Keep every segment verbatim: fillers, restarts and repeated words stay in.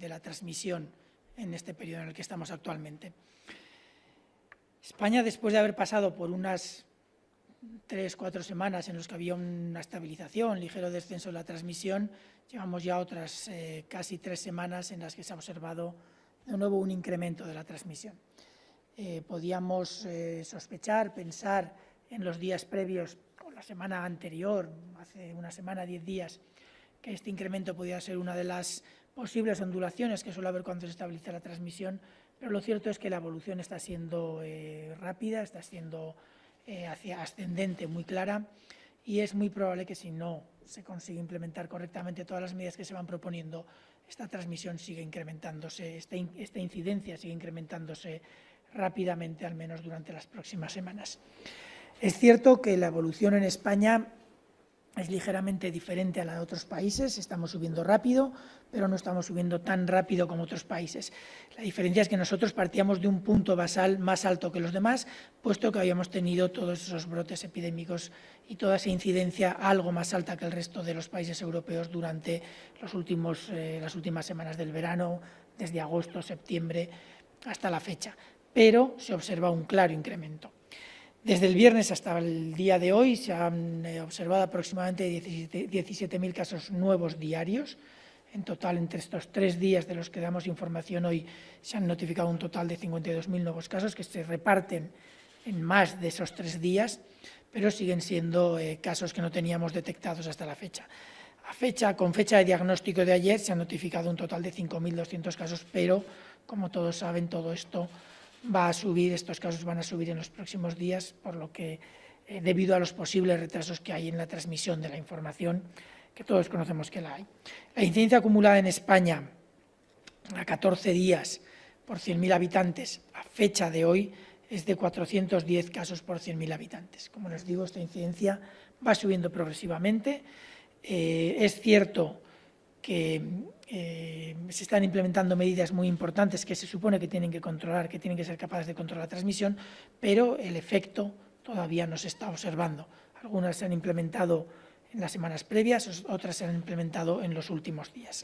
de la transmisión en este periodo en el que estamos actualmente. España, después de haber pasado por unas tres, cuatro semanas en las que había una estabilización, ligero descenso de la transmisión, llevamos ya otras eh, casi tres semanas en las que se ha observado de nuevo un incremento de la transmisión. Eh, podíamos eh, sospechar, pensar en los días previos o la semana anterior, hace una semana, diez días, que este incremento podía ser una de las posibles ondulaciones que suele haber cuando se estabiliza la transmisión, pero lo cierto es que la evolución está siendo eh, rápida, está siendo eh, hacia ascendente muy clara, y es muy probable que si no se consigue implementar correctamente todas las medidas que se van proponiendo, esta transmisión siga incrementándose, esta, esta incidencia sigue incrementándose rápidamente, al menos durante las próximas semanas. Es cierto que la evolución en España es ligeramente diferente a la de otros países, estamos subiendo rápido, pero no estamos subiendo tan rápido como otros países. La diferencia es que nosotros partíamos de un punto basal más alto que los demás, puesto que habíamos tenido todos esos brotes epidémicos y toda esa incidencia algo más alta que el resto de los países europeos durante los últimos, eh, las últimas semanas del verano, desde agosto, septiembre hasta la fecha. Pero se observa un claro incremento. Desde el viernes hasta el día de hoy se han observado aproximadamente diecisiete mil casos nuevos diarios. En total, entre estos tres días de los que damos información hoy, se han notificado un total de cincuenta y dos mil nuevos casos que se reparten en más de esos tres días, pero siguen siendo eh, casos que no teníamos detectados hasta la fecha. A fecha, con fecha de diagnóstico de ayer se han notificado un total de cinco mil doscientos casos, pero, como todos saben, todo esto va a subir, estos casos van a subir en los próximos días, por lo que, eh, debido a los posibles retrasos que hay en la transmisión de la información, que todos conocemos que la hay. La incidencia acumulada en España a catorce días por cien mil habitantes a fecha de hoy es de cuatrocientos diez casos por cien mil habitantes. Como les digo, esta incidencia va subiendo progresivamente. Eh, es cierto que eh, se están implementando medidas muy importantes que se supone que tienen que controlar, que tienen que ser capaces de controlar la transmisión, pero el efecto todavía no se está observando. Algunas se han implementado en las semanas previas, otras se han implementado en los últimos días.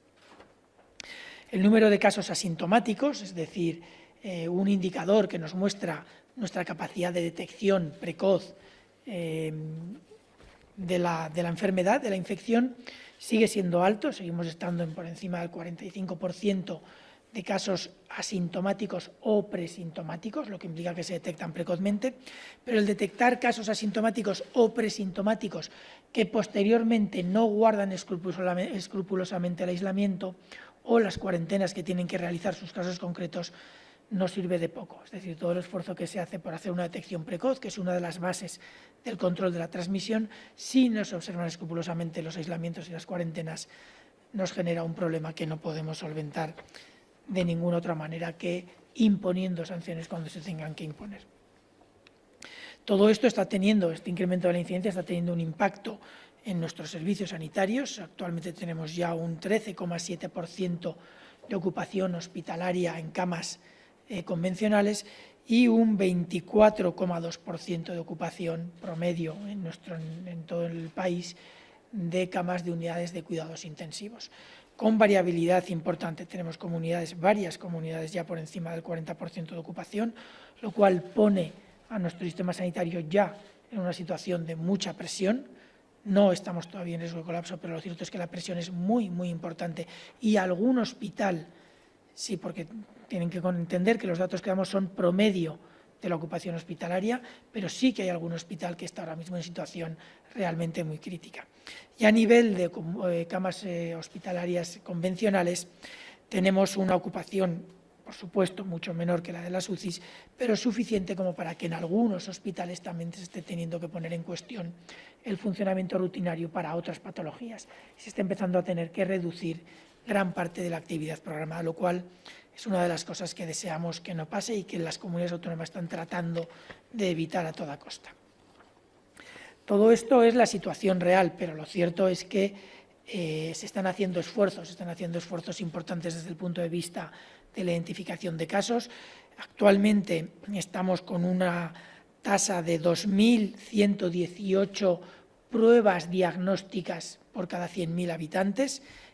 El número de casos asintomáticos, es decir, eh, un indicador que nos muestra nuestra capacidad de detección precoz eh, de la, de la enfermedad, de la infección, sigue siendo alto, seguimos estando en por encima del cuarenta y cinco por ciento de casos asintomáticos o presintomáticos, lo que implica que se detectan precozmente, pero el detectar casos asintomáticos o presintomáticos que posteriormente no guardan escrupulosamente el aislamiento o las cuarentenas que tienen que realizar sus casos concretos no sirve de poco. Es decir, todo el esfuerzo que se hace por hacer una detección precoz, que es una de las bases del control de la transmisión, si no se observan escrupulosamente los aislamientos y las cuarentenas, nos genera un problema que no podemos solventar de ninguna otra manera que imponiendo sanciones cuando se tengan que imponer. Todo esto está teniendo, este incremento de la incidencia está teniendo un impacto en nuestros servicios sanitarios. Actualmente tenemos ya un trece coma siete por ciento de ocupación hospitalaria en camas eh, convencionales y un veinticuatro coma dos por ciento de ocupación promedio en, nuestro, en, en todo el país de camas de unidades de cuidados intensivos, con variabilidad importante. Tenemos comunidades, varias comunidades ya por encima del cuarenta por ciento de ocupación, lo cual pone a nuestro sistema sanitario ya en una situación de mucha presión. No estamos todavía en riesgo de colapso, pero lo cierto es que la presión es muy, muy importante y algún hospital, sí, porque tienen que entender que los datos que damos son promedio de la ocupación hospitalaria, pero sí que hay algún hospital que está ahora mismo en situación realmente muy crítica. Y a nivel de eh, camas eh, hospitalarias convencionales, tenemos una ocupación, por supuesto, mucho menor que la de las U C Is, pero suficiente como para que en algunos hospitales también se esté teniendo que poner en cuestión el funcionamiento rutinario para otras patologías. Se está empezando a tener que reducir gran parte de la actividad programada, lo cual es una de las cosas que deseamos que no pase y que las comunidades autónomas están tratando de evitar a toda costa. Todo esto es la situación real, pero lo cierto es que eh, se están haciendo esfuerzos, se están haciendo esfuerzos importantes desde el punto de vista de la identificación de casos. Actualmente estamos con una tasa de dos mil ciento dieciocho pruebas diagnósticas por cada cien mil habitantes.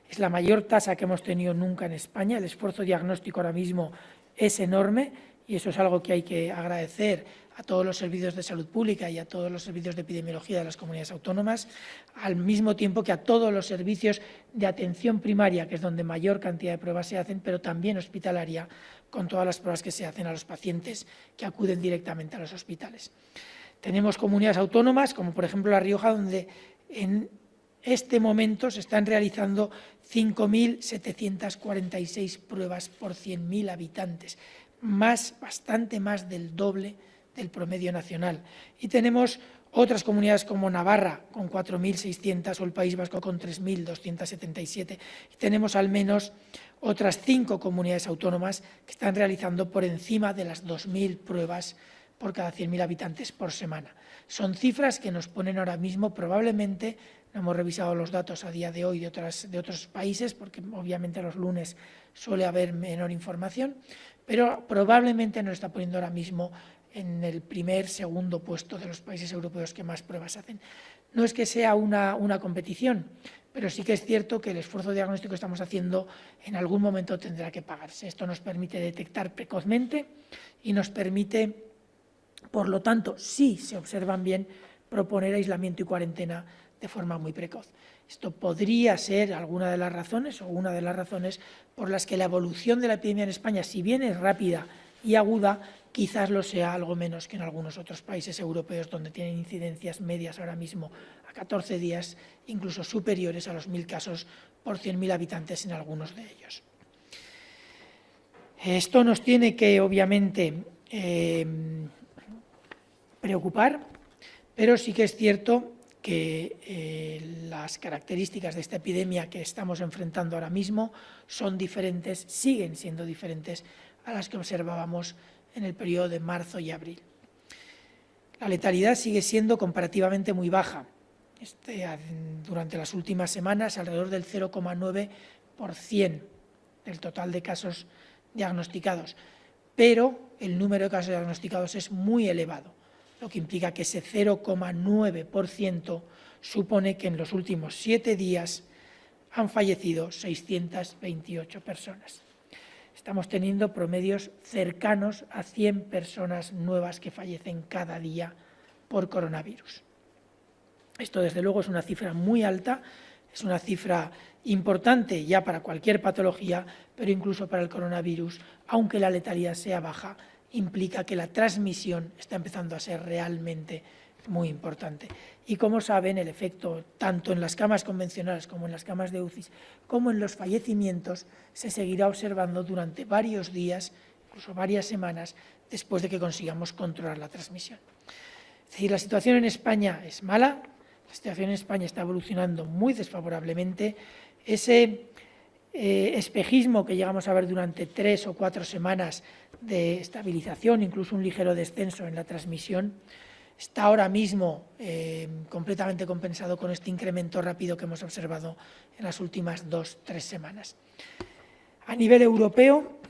Es la mayor tasa que hemos tenido nunca en España. El esfuerzo diagnóstico ahora mismo es enorme y eso es algo que hay que agradecer a todos los servicios de salud pública y a todos los servicios de epidemiología de las comunidades autónomas, al mismo tiempo que a todos los servicios de atención primaria, que es donde mayor cantidad de pruebas se hacen, pero también hospitalaria, con todas las pruebas que se hacen a los pacientes que acuden directamente a los hospitales. Tenemos comunidades autónomas, como por ejemplo La Rioja, donde en este momento se están realizando cinco mil setecientas cuarenta y seis pruebas por cien mil habitantes, más, bastante más del doble del promedio nacional. Y tenemos otras comunidades como Navarra, con cuatro mil seiscientas, o el País Vasco, con tres mil doscientas setenta y siete. Y tenemos al menos otras cinco comunidades autónomas que están realizando por encima de las dos mil pruebas por cada cien mil habitantes por semana. Son cifras que nos ponen ahora mismo probablemente, no hemos revisado los datos a día de hoy de, otras, de otros países, porque obviamente los lunes suele haber menor información, pero probablemente nos está poniendo ahora mismo en el primer, segundo puesto de los países europeos que más pruebas hacen. No es que sea una, una competición, pero sí que es cierto que el esfuerzo diagnóstico que estamos haciendo en algún momento tendrá que pagarse. Esto nos permite detectar precozmente y nos permite, por lo tanto, si se observan bien, proponer aislamiento y cuarentena de forma muy precoz. Esto podría ser alguna de las razones o una de las razones por las que la evolución de la epidemia en España, si bien es rápida y aguda, quizás lo sea algo menos que en algunos otros países europeos donde tienen incidencias medias ahora mismo a catorce días, incluso superiores a los mil casos por cien mil habitantes en algunos de ellos. Esto nos tiene que, obviamente, eh, preocupar, pero sí que es cierto que eh, las características de esta epidemia que estamos enfrentando ahora mismo son diferentes, siguen siendo diferentes a las que observábamos en el periodo de marzo y abril. La letalidad sigue siendo comparativamente muy baja. Este, durante las últimas semanas, alrededor del cero coma nueve por ciento del total de casos diagnosticados, pero el número de casos diagnosticados es muy elevado, lo que implica que ese cero coma nueve por ciento supone que en los últimos siete días han fallecido seiscientas veintiocho personas. Estamos teniendo promedios cercanos a cien personas nuevas que fallecen cada día por coronavirus. Esto, desde luego, es una cifra muy alta, es una cifra importante ya para cualquier patología, pero incluso para el coronavirus, aunque la letalidad sea baja, implica que la transmisión está empezando a ser realmente muy importante. Y como saben, el efecto tanto en las camas convencionales como en las camas de U C I, como en los fallecimientos, se seguirá observando durante varios días, incluso varias semanas, después de que consigamos controlar la transmisión. Es decir, la situación en España es mala, la situación en España está evolucionando muy desfavorablemente. Ese eh, espejismo que llegamos a ver durante tres o cuatro semanas de estabilización, incluso un ligero descenso en la transmisión, está ahora mismo eh, completamente compensado con este incremento rápido que hemos observado en las últimas dos o tres semanas. A nivel europeo,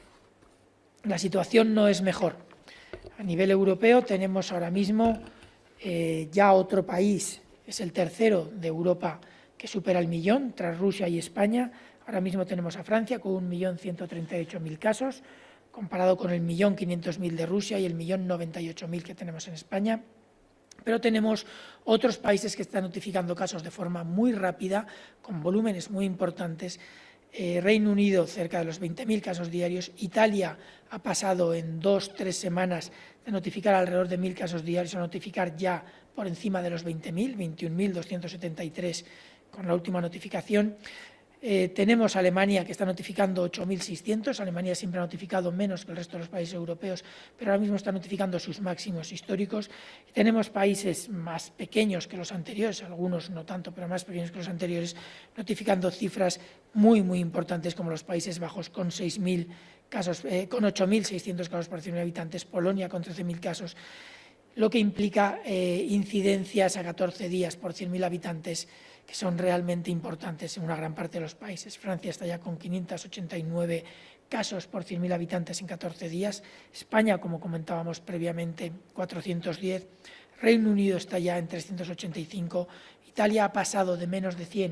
la situación no es mejor. A nivel europeo tenemos ahora mismo eh, ya otro país, es el tercero de Europa que supera el millón, tras Rusia y España. Ahora mismo tenemos a Francia con un millón ciento treinta y ocho mil casos, comparado con el millón quinientos mil de Rusia y el millón noventa y ocho mil que tenemos en España. Pero tenemos otros países que están notificando casos de forma muy rápida, con volúmenes muy importantes. Eh, Reino Unido, cerca de los veinte mil casos diarios. Italia ha pasado en dos, tres semanas de notificar alrededor de mil casos diarios a notificar ya por encima de los veinte mil, veintiún mil doscientos setenta y tres con la última notificación. Eh, tenemos Alemania, que está notificando ocho mil seiscientos. Alemania siempre ha notificado menos que el resto de los países europeos, pero ahora mismo está notificando sus máximos históricos. Y tenemos países más pequeños que los anteriores, algunos no tanto, pero más pequeños que los anteriores, notificando cifras muy, muy importantes, como los Países Bajos, con seis mil casos, eh, con ocho mil seiscientos casos por cien mil habitantes, Polonia con trece mil casos, lo que implica eh, incidencias a catorce días por cien mil habitantes que son realmente importantes en una gran parte de los países. Francia está ya con quinientos ochenta y nueve casos por cien mil habitantes en catorce días. España, como comentábamos previamente, cuatrocientos diez. Reino Unido está ya en trescientos ochenta y cinco. Italia ha pasado de menos de cien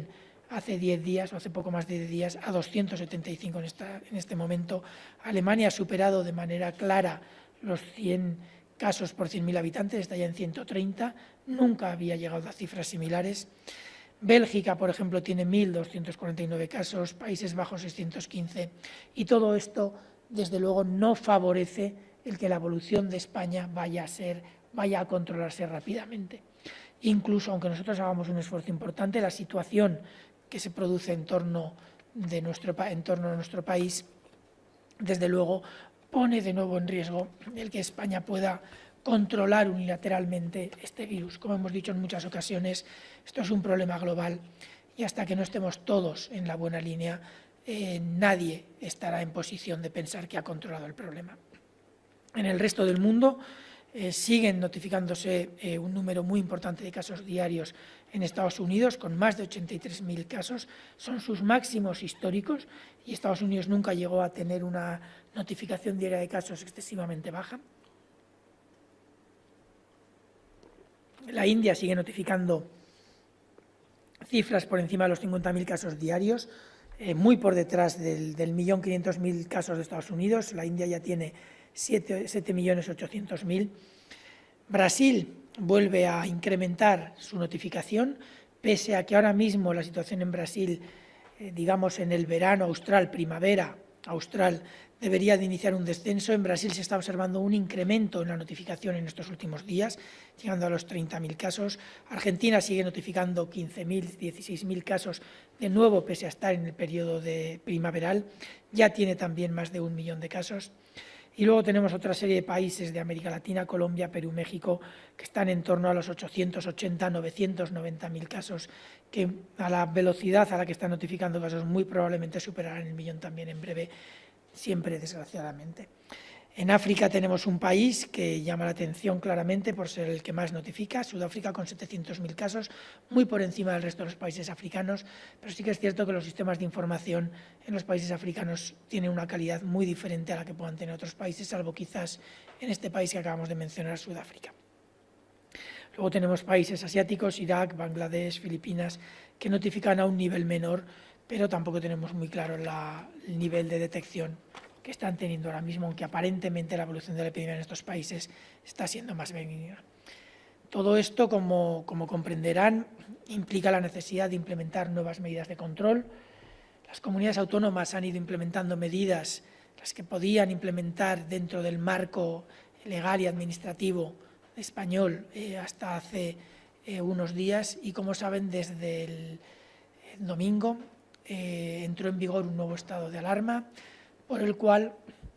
hace diez días o hace poco más de diez días a doscientos setenta y cinco en, esta, en este momento. Alemania ha superado de manera clara los cien casos por cien mil habitantes, está ya en ciento treinta, nunca había llegado a cifras similares. Bélgica, por ejemplo, tiene mil doscientos cuarenta y nueve casos, Países Bajos seiscientos quince, y todo esto, desde luego, no favorece el que la evolución de España vaya a, ser, vaya a controlarse rápidamente. Incluso, aunque nosotros hagamos un esfuerzo importante, la situación que se produce en torno, de nuestro, en torno a nuestro país, desde luego, pone de nuevo en riesgo el que España pueda controlar unilateralmente este virus. Como hemos dicho en muchas ocasiones, esto es un problema global y hasta que no estemos todos en la buena línea, eh, nadie estará en posición de pensar que ha controlado el problema. En el resto del mundo eh, siguen notificándose eh, un número muy importante de casos diarios en Estados Unidos, con más de ochenta y tres mil casos. Son sus máximos históricos y Estados Unidos nunca llegó a tener una notificación diaria de casos excesivamente baja. La India sigue notificando cifras por encima de los cincuenta mil casos diarios, eh, muy por detrás del, del millón quinientos mil casos de Estados Unidos. La India ya tiene siete millones ochocientos mil. Brasil vuelve a incrementar su notificación, pese a que ahora mismo la situación en Brasil, eh, digamos en el verano austral, primavera austral, debería de iniciar un descenso. En Brasil se está observando un incremento en la notificación en estos últimos días, llegando a los treinta mil casos. Argentina sigue notificando quince mil, dieciséis mil casos, de nuevo, pese a estar en el periodo de primaveral. Ya tiene también más de un millón de casos. Y luego tenemos otra serie de países de América Latina, Colombia, Perú, México, que están en torno a los ochocientos ochenta, novecientos noventa mil casos, que a la velocidad a la que están notificando casos muy probablemente superarán el millón también en breve, siempre desgraciadamente. En África tenemos un país que llama la atención claramente por ser el que más notifica, Sudáfrica, con setecientos mil casos, muy por encima del resto de los países africanos, pero sí que es cierto que los sistemas de información en los países africanos tienen una calidad muy diferente a la que puedan tener otros países, salvo quizás en este país que acabamos de mencionar, Sudáfrica. Luego tenemos países asiáticos, Irak, Bangladesh, Filipinas, que notifican a un nivel menor, pero tampoco tenemos muy claro la, el nivel de detección que están teniendo ahora mismo, aunque aparentemente la evolución de la epidemia en estos países está siendo más benigna. Todo esto, como, como comprenderán, implica la necesidad de implementar nuevas medidas de control. Las comunidades autónomas han ido implementando medidas, las que podían implementar dentro del marco legal y administrativo español eh, hasta hace eh, unos días, y como saben, desde el domingo eh, entró en vigor un nuevo estado de alarma, por el cual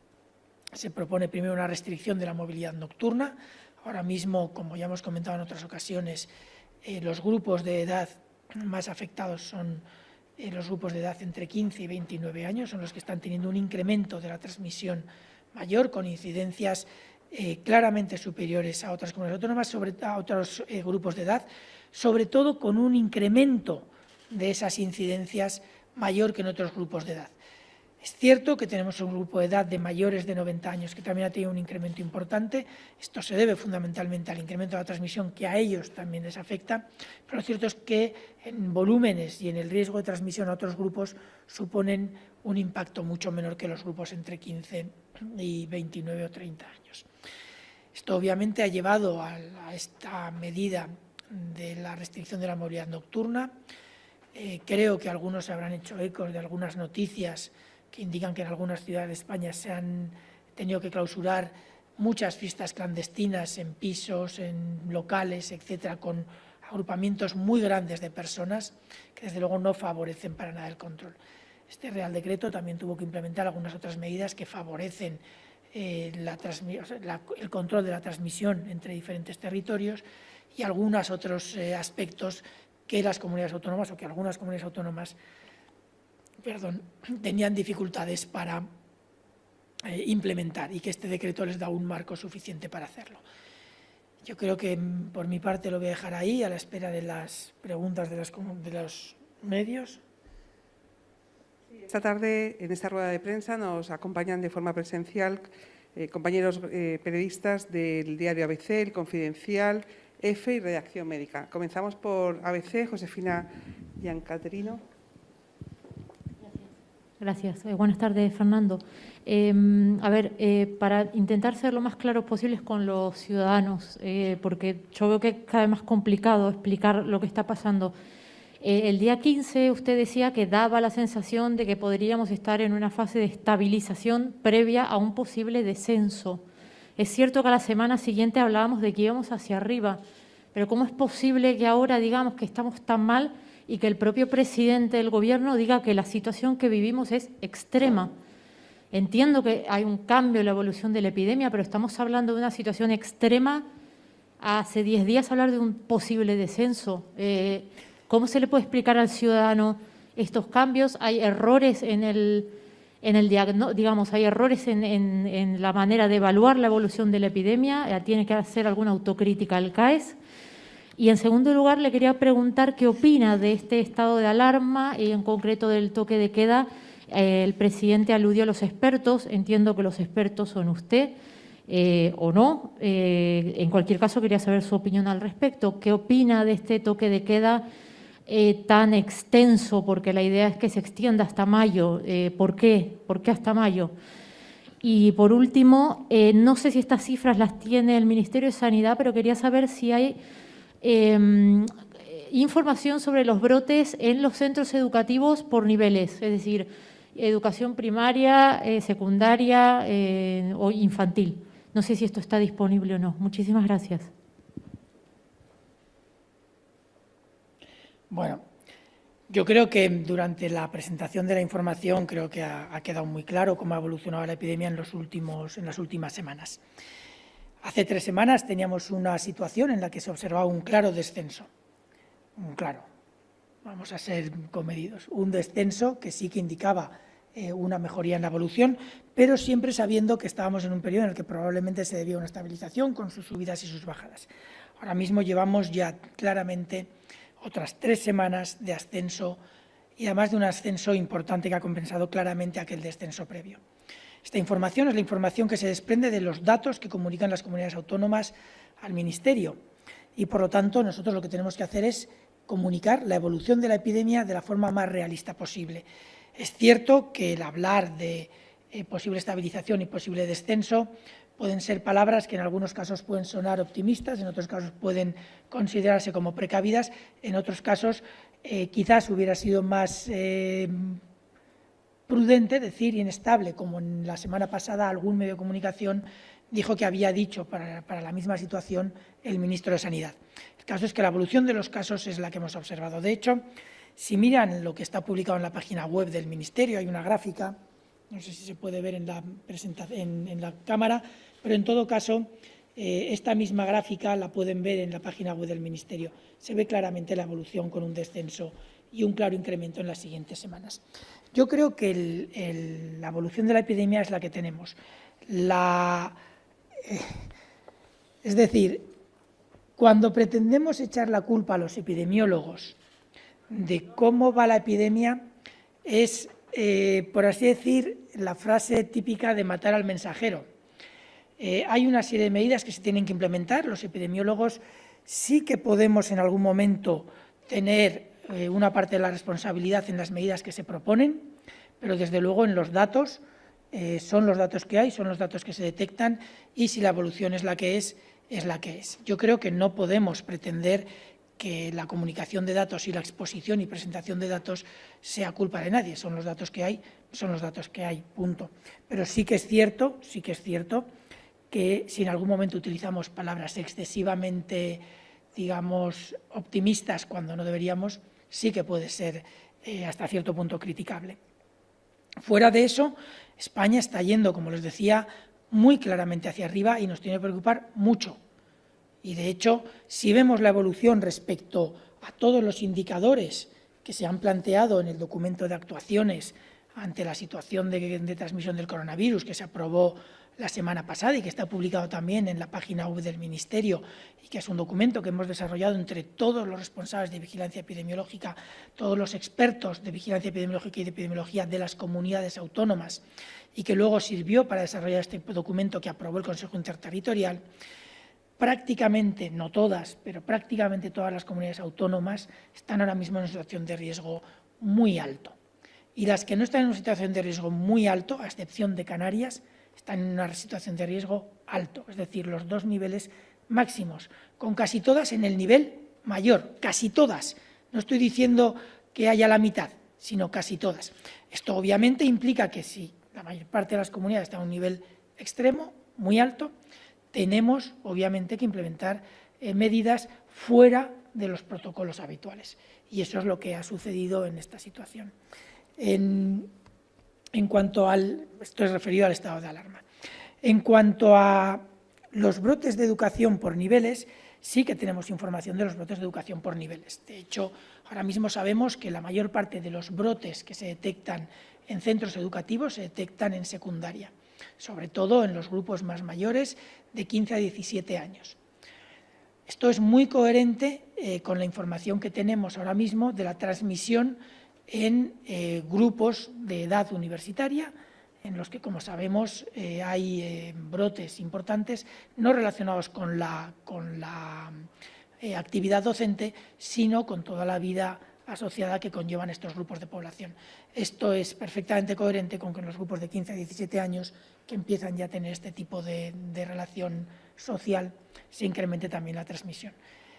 se propone primero una restricción de la movilidad nocturna. Ahora mismo, como ya hemos comentado en otras ocasiones, eh, los grupos de edad más afectados son eh, los grupos de edad entre quince y veintinueve años, son los que están teniendo un incremento de la transmisión mayor, con incidencias eh, claramente superiores a otras comunidades autónomas, sobre, a otros eh, grupos de edad, sobre todo con un incremento de esas incidencias mayor que en otros grupos de edad. Es cierto que tenemos un grupo de edad de mayores de noventa años que también ha tenido un incremento importante. Esto se debe fundamentalmente al incremento de la transmisión, que a ellos también les afecta, pero lo cierto es que en volúmenes y en el riesgo de transmisión a otros grupos suponen un impacto mucho menor que los grupos entre quince y veintinueve o treinta años. Esto obviamente ha llevado a esta medida de la restricción de la movilidad nocturna. Eh, creo que algunos se habrán hecho ecos de algunas noticias que indican que en algunas ciudades de España se han tenido que clausurar muchas fiestas clandestinas en pisos, en locales, etcétera, con agrupamientos muy grandes de personas que desde luego no favorecen para nada el control. Este Real Decreto también tuvo que implementar algunas otras medidas que favorecen eh, la la, el control de la transmisión entre diferentes territorios y algunos otros eh, aspectos que las comunidades autónomas o que algunas comunidades autónomas perdón, tenían dificultades para eh, implementar y que este decreto les da un marco suficiente para hacerlo. Yo creo que por mi parte lo voy a dejar ahí, a la espera de las preguntas de los, de los medios. Esta tarde, en esta rueda de prensa, nos acompañan de forma presencial eh, compañeros eh, periodistas del diario A B C, El Confidencial, EFE y Redacción Médica. Comenzamos por A B C, Josefina Giancaterino. Gracias. Eh, buenas tardes, Fernando. Eh, a ver, eh, para intentar ser lo más claros posibles con los ciudadanos, eh, porque yo veo que es cada vez más complicado explicar lo que está pasando. Eh, el día quince usted decía que daba la sensación de que podríamos estar en una fase de estabilización previa a un posible descenso. Es cierto que a la semana siguiente hablábamos de que íbamos hacia arriba, pero ¿cómo es posible que ahora digamos que estamos tan mal y que el propio presidente del Gobierno diga que la situación que vivimos es extrema? Entiendo que hay un cambio en la evolución de la epidemia, pero estamos hablando de una situación extrema. Hace diez días hablar de un posible descenso. Eh, ¿Cómo se le puede explicar al ciudadano estos cambios? Hay errores en el, en el diagnóstico, digamos, hay errores en, en, en la manera de evaluar la evolución de la epidemia. Eh, tiene que hacer alguna autocrítica al C A E S. Y en segundo lugar, le quería preguntar qué opina de este estado de alarma y en concreto del toque de queda. Eh, el presidente aludió a los expertos, entiendo que los expertos son usted eh, o no. Eh, en cualquier caso, quería saber su opinión al respecto. ¿Qué opina de este toque de queda eh, tan extenso? Porque la idea es que se extienda hasta mayo. Eh, ¿Por qué? ¿Por qué hasta mayo? Y por último, eh, no sé si estas cifras las tiene el Ministerio de Sanidad, pero quería saber si hay Eh, información sobre los brotes en los centros educativos por niveles, es decir, educación primaria, eh, secundaria eh, o infantil. No sé si esto está disponible o no. Muchísimas gracias. Bueno, yo creo que durante la presentación de la información creo que ha, ha quedado muy claro cómo ha evolucionado la epidemia en, los últimos, en las últimas semanas. Hace tres semanas teníamos una situación en la que se observaba un claro descenso, un claro, vamos a ser comedidos, un descenso que sí que indicaba eh, una mejoría en la evolución, pero siempre sabiendo que estábamos en un periodo en el que probablemente se debía a una estabilización con sus subidas y sus bajadas. Ahora mismo llevamos ya claramente otras tres semanas de ascenso y además de un ascenso importante que ha compensado claramente aquel descenso previo. Esta información es la información que se desprende de los datos que comunican las comunidades autónomas al Ministerio y, por lo tanto, nosotros lo que tenemos que hacer es comunicar la evolución de la epidemia de la forma más realista posible. Es cierto que el hablar de eh, posible estabilización y posible descenso pueden ser palabras que en algunos casos pueden sonar optimistas, en otros casos pueden considerarse como precavidas, en otros casos eh, quizás hubiera sido más Eh, prudente decir inestable, como en la semana pasada algún medio de comunicación dijo que había dicho para, para la misma situación el ministro de Sanidad. El caso es que la evolución de los casos es la que hemos observado. De hecho, si miran lo que está publicado en la página web del Ministerio, hay una gráfica, no sé si se puede ver en la, en, en la cámara, pero en todo caso, eh, esta misma gráfica la pueden ver en la página web del Ministerio. Se ve claramente la evolución con un descenso y un claro incremento en las siguientes semanas. Yo creo que el, el, la evolución de la epidemia es la que tenemos. La, eh, es decir, cuando pretendemos echar la culpa a los epidemiólogos de cómo va la epidemia, es, eh, por así decir, la frase típica de matar al mensajero. Eh, hay una serie de medidas que se tienen que implementar. Los epidemiólogos sí que podemos en algún momento tener una parte de la responsabilidad en las medidas que se proponen, pero desde luego en los datos, eh, son los datos que hay, son los datos que se detectan y si la evolución es la que es, es la que es. Yo creo que no podemos pretender que la comunicación de datos y la exposición y presentación de datos sea culpa de nadie, son los datos que hay, son los datos que hay, punto. Pero sí que es cierto, sí que es cierto que si en algún momento utilizamos palabras excesivamente, digamos, optimistas cuando no deberíamos, sí que puede ser eh, hasta cierto punto criticable. Fuera de eso, España está yendo, como les decía, muy claramente hacia arriba y nos tiene que preocupar mucho. Y, de hecho, si vemos la evolución respecto a todos los indicadores que se han planteado en el documento de actuaciones ante la situación de, de transmisión del coronavirus que se aprobó la semana pasada y que está publicado también en la página web del Ministerio y que es un documento que hemos desarrollado entre todos los responsables de vigilancia epidemiológica, todos los expertos de vigilancia epidemiológica y de epidemiología de las comunidades autónomas y que luego sirvió para desarrollar este documento que aprobó el Consejo Interterritorial. Prácticamente, no todas, pero prácticamente todas las comunidades autónomas están ahora mismo en una situación de riesgo muy alto. y las que no están en una situación de riesgo muy alto, a excepción de Canarias, están en una situación de riesgo alto, es decir, los dos niveles máximos, con casi todas en el nivel mayor, casi todas. No estoy diciendo que haya la mitad, sino casi todas. Esto obviamente implica que si la mayor parte de las comunidades está a un nivel extremo, muy alto, tenemos obviamente que implementar eh, medidas fuera de los protocolos habituales. Y eso es lo que ha sucedido en esta situación. En, en cuanto al, esto es referido al estado de alarma. En cuanto a los brotes de educación por niveles, sí que tenemos información de los brotes de educación por niveles. De hecho, ahora mismo sabemos que la mayor parte de los brotes que se detectan en centros educativos se detectan en secundaria, sobre todo en los grupos más mayores de quince a diecisiete años. Esto es muy coherente eh, con la información que tenemos ahora mismo de la transmisión en eh, grupos de edad universitaria, en los que, como sabemos, eh, hay eh, brotes importantes no relacionados con la, con la eh, actividad docente, sino con toda la vida asociada que conllevan estos grupos de población. Esto es perfectamente coherente con que en los grupos de quince a diecisiete años, que empiezan ya a tener este tipo de, de relación social, se incremente también la transmisión.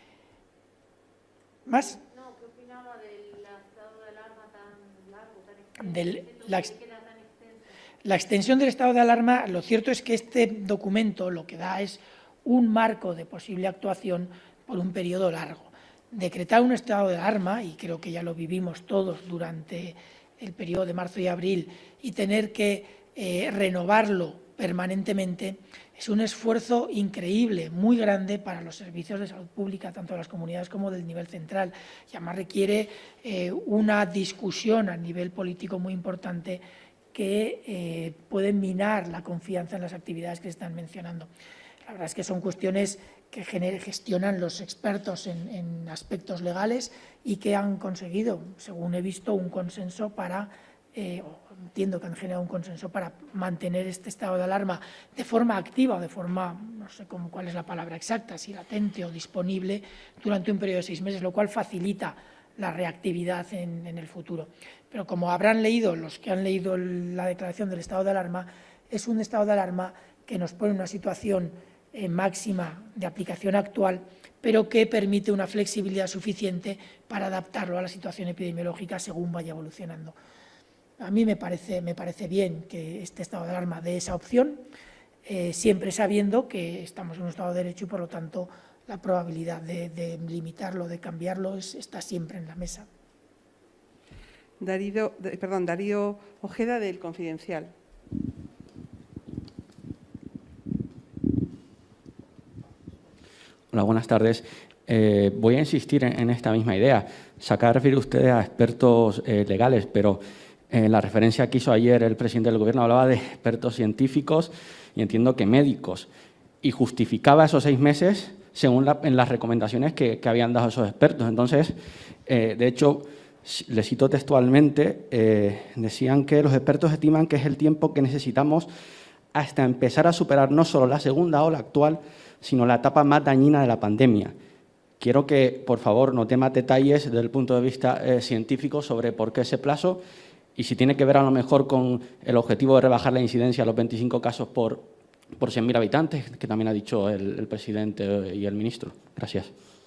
¿Más? No, ¿qué opinaba del estado de alarma tan largo, tan extenso? Del, la, la extensión del estado de alarma, lo cierto es que este documento lo que da es un marco de posible actuación por un periodo largo. Decretar un estado de alarma, y creo que ya lo vivimos todos durante el periodo de marzo y abril, y tener que eh, renovarlo permanentemente, es un esfuerzo increíble, muy grande para los servicios de salud pública, tanto de las comunidades como del nivel central, y además requiere eh, una discusión a nivel político muy importante que eh, pueden minar la confianza en las actividades que se están mencionando. La verdad es que son cuestiones que gestionan los expertos en, en aspectos legales y que han conseguido, según he visto, un consenso para, eh, entiendo que han generado un consenso para mantener este estado de alarma de forma activa o de forma, no sé cómo, cuál es la palabra exacta, si latente o disponible, durante un periodo de seis meses, lo cual facilita la reactividad en, en el futuro. Pero como habrán leído, los que han leído la declaración del estado de alarma, es un estado de alarma que nos pone en una situación eh, máxima de aplicación actual, pero que permite una flexibilidad suficiente para adaptarlo a la situación epidemiológica según vaya evolucionando. A mí me parece, me parece bien que este estado de alarma dé esa opción, eh, siempre sabiendo que estamos en un estado de derecho y, por lo tanto, la probabilidad de, de limitarlo, de cambiarlo, es, está siempre en la mesa. Darío, perdón, Darío Ojeda, del Confidencial. Hola, buenas tardes. Eh, voy a insistir en, en esta misma idea. Se acaba de referir usted a expertos eh, legales, pero en eh, la referencia que hizo ayer el presidente del Gobierno hablaba de expertos científicos y entiendo que médicos, y justificaba esos seis meses según la, en las recomendaciones que, que habían dado esos expertos. Entonces, eh, de hecho, le cito textualmente, eh, decían que los expertos estiman que es el tiempo que necesitamos hasta empezar a superar no solo la segunda ola actual, sino la etapa más dañina de la pandemia. Quiero que, por favor, nos dé más detalles desde el punto de vista eh, científico sobre por qué ese plazo y si tiene que ver a lo mejor con el objetivo de rebajar la incidencia a los veinticinco casos por, por cien mil habitantes, que también ha dicho el, el presidente y el ministro. Gracias.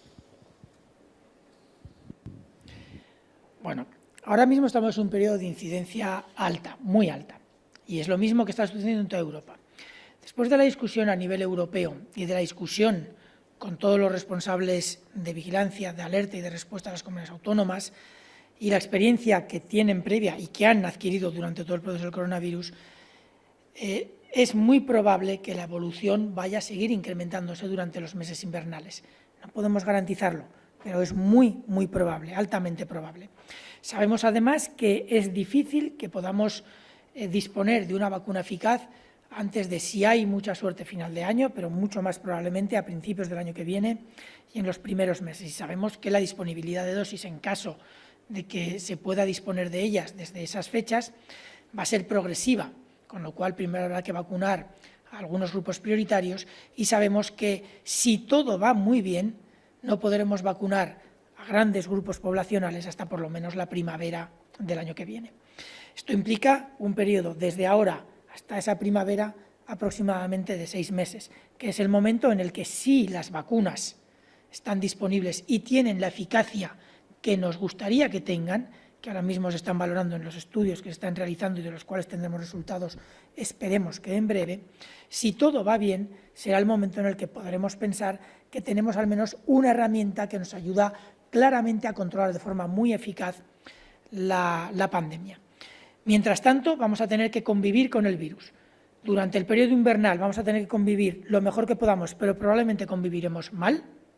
Bueno, ahora mismo estamos en un periodo de incidencia alta, muy alta, y es lo mismo que está sucediendo en toda Europa. Después de la discusión a nivel europeo y de la discusión con todos los responsables de vigilancia, de alerta y de respuesta a las comunidades autónomas y la experiencia que tienen previa y que han adquirido durante todo el proceso del coronavirus, eh, es muy probable que la evolución vaya a seguir incrementándose durante los meses invernales. No podemos garantizarlo, pero es muy, muy probable, altamente probable. Sabemos además que es difícil que podamos eh, disponer de una vacuna eficaz antes de, si hay mucha suerte, final de año, pero mucho más probablemente a principios del año que viene y en los primeros meses. Y sabemos que la disponibilidad de dosis, en caso de que se pueda disponer de ellas desde esas fechas, va a ser progresiva, con lo cual primero habrá que vacunar a algunos grupos prioritarios y sabemos que si todo va muy bien, no podremos vacunar a grandes grupos poblacionales hasta por lo menos la primavera del año que viene. Esto implica un periodo desde ahora hasta esa primavera aproximadamente de seis meses, que es el momento en el que sí las vacunas están disponibles y tienen la eficacia que nos gustaría que tengan, que ahora mismo se están valorando en los estudios que se están realizando y de los cuales tendremos resultados, esperemos que en breve. Si todo va bien, será el momento en el que podremos pensar que tenemos al menos una herramienta que nos ayuda claramente a controlar de forma muy eficaz la, la pandemia. Mientras tanto, vamos a tener que convivir con el virus. Durante el periodo invernal vamos a tener que convivir lo mejor que podamos, pero probablemente conviviremos mal.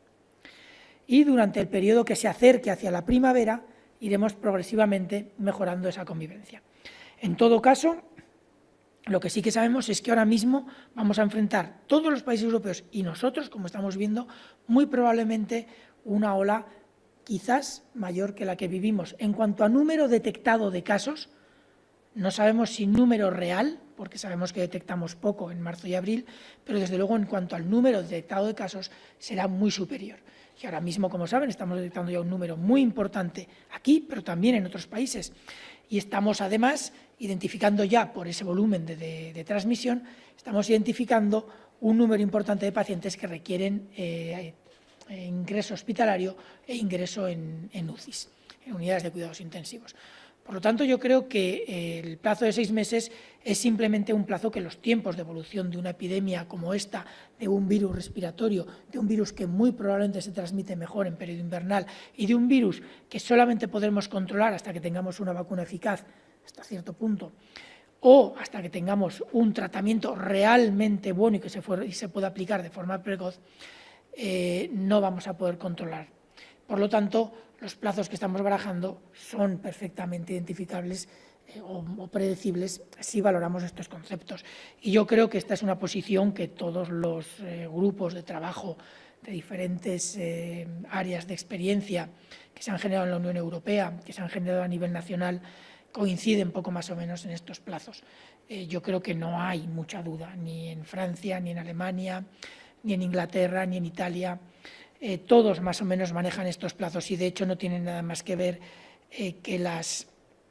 Y durante el periodo que se acerque hacia la primavera, iremos progresivamente mejorando esa convivencia. En todo caso, lo que sí que sabemos es que ahora mismo vamos a enfrentar todos los países europeos y nosotros, como estamos viendo, muy probablemente una ola quizás mayor que la que vivimos. En cuanto a número detectado de casos, no sabemos si número real, porque sabemos que detectamos poco en marzo y abril, pero desde luego en cuanto al número detectado de casos será muy superior. Y ahora mismo, como saben, estamos detectando ya un número muy importante aquí, pero también en otros países. Y estamos, además, identificando ya, por ese volumen de, de, de transmisión, estamos identificando un número importante de pacientes que requieren eh, ingreso hospitalario e ingreso en, en U C Is, en unidades de cuidados intensivos. Por lo tanto, yo creo que el plazo de seis meses es simplemente un plazo que los tiempos de evolución de una epidemia como esta, de un virus respiratorio, de un virus que muy probablemente se transmite mejor en periodo invernal y de un virus que solamente podremos controlar hasta que tengamos una vacuna eficaz, hasta cierto punto, o hasta que tengamos un tratamiento realmente bueno y que se, fue, y se pueda aplicar de forma precoz, eh, no vamos a poder controlar. Por lo tanto, los plazos que estamos barajando son perfectamente identificables eh, o, o predecibles si valoramos estos conceptos. Y yo creo que esta es una posición que todos los eh, grupos de trabajo de diferentes eh, áreas de experiencia que se han generado en la Unión Europea, que se han generado a nivel nacional, coinciden poco más o menos en estos plazos. Eh, yo creo que no hay mucha duda, ni en Francia, ni en Alemania, ni en Inglaterra, ni en Italia. Eh, todos más o menos manejan estos plazos y, de hecho, no tienen nada más que ver eh, que las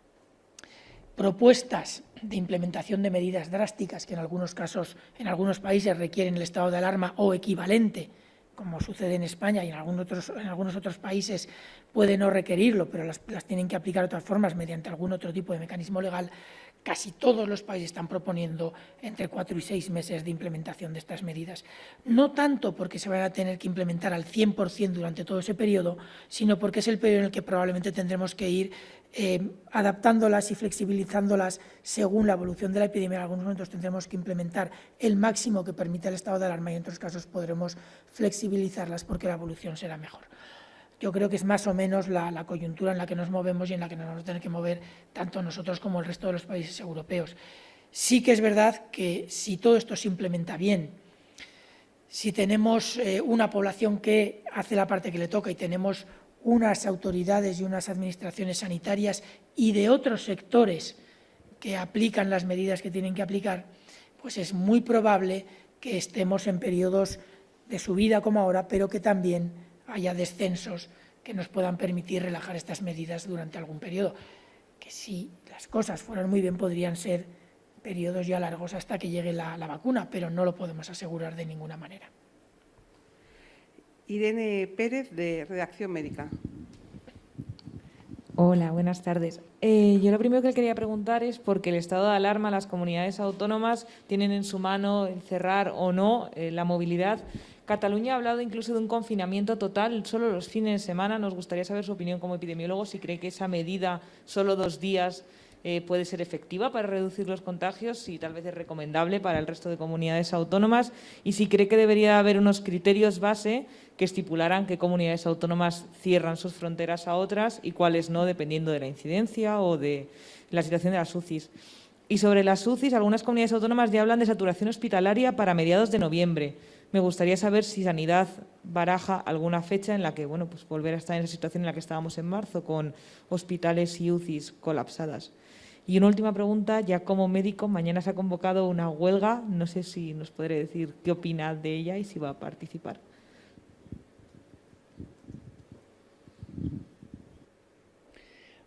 propuestas de implementación de medidas drásticas que en algunos casos, en algunos países requieren el estado de alarma o equivalente, como sucede en España y en algunos otros, en algunos otros países puede no requerirlo, pero las, las tienen que aplicar de otras formas mediante algún otro tipo de mecanismo legal. Casi todos los países están proponiendo entre cuatro y seis meses de implementación de estas medidas. No tanto porque se van a tener que implementar al cien por cien durante todo ese periodo, sino porque es el periodo en el que probablemente tendremos que ir eh, adaptándolas y flexibilizándolas según la evolución de la epidemia. En algunos momentos tendremos que implementar el máximo que permite el estado de alarma y en otros casos podremos flexibilizarlas porque la evolución será mejor. Yo creo que es más o menos la, la coyuntura en la que nos movemos y en la que nos vamos a tener que mover tanto nosotros como el resto de los países europeos. Sí que es verdad que si todo esto se implementa bien, si tenemos eh, una población que hace la parte que le toca y tenemos unas autoridades y unas administraciones sanitarias y de otros sectores que aplican las medidas que tienen que aplicar, pues es muy probable que estemos en periodos de subida como ahora, pero que también haya descensos que nos puedan permitir relajar estas medidas durante algún periodo, que si las cosas fueran muy bien podrían ser periodos ya largos hasta que llegue la, la vacuna, pero no lo podemos asegurar de ninguna manera. Irene Pérez, de Redacción Médica. Hola, buenas tardes. Eh, yo lo primero que quería preguntar es porque el estado de alarma, las comunidades autónomas tienen en su mano el cerrar o no eh, la movilidad. Cataluña ha hablado incluso de un confinamiento total solo los fines de semana. Nos gustaría saber su opinión como epidemiólogo, si cree que esa medida, solo dos días, eh, puede ser efectiva para reducir los contagios, si tal vez es recomendable para el resto de comunidades autónomas y si cree que debería haber unos criterios base que estipularan qué comunidades autónomas cierran sus fronteras a otras y cuáles no, dependiendo de la incidencia o de la situación de las U C Is. Y sobre las U C Is, algunas comunidades autónomas ya hablan de saturación hospitalaria para mediados de noviembre. Me gustaría saber si Sanidad baraja alguna fecha en la que, bueno, pues volver a estar en esa situación en la que estábamos en marzo, con hospitales y U C Is colapsadas. Y una última pregunta, ya como médico, mañana se ha convocado una huelga. No sé si nos podré decir qué opina de ella y si va a participar.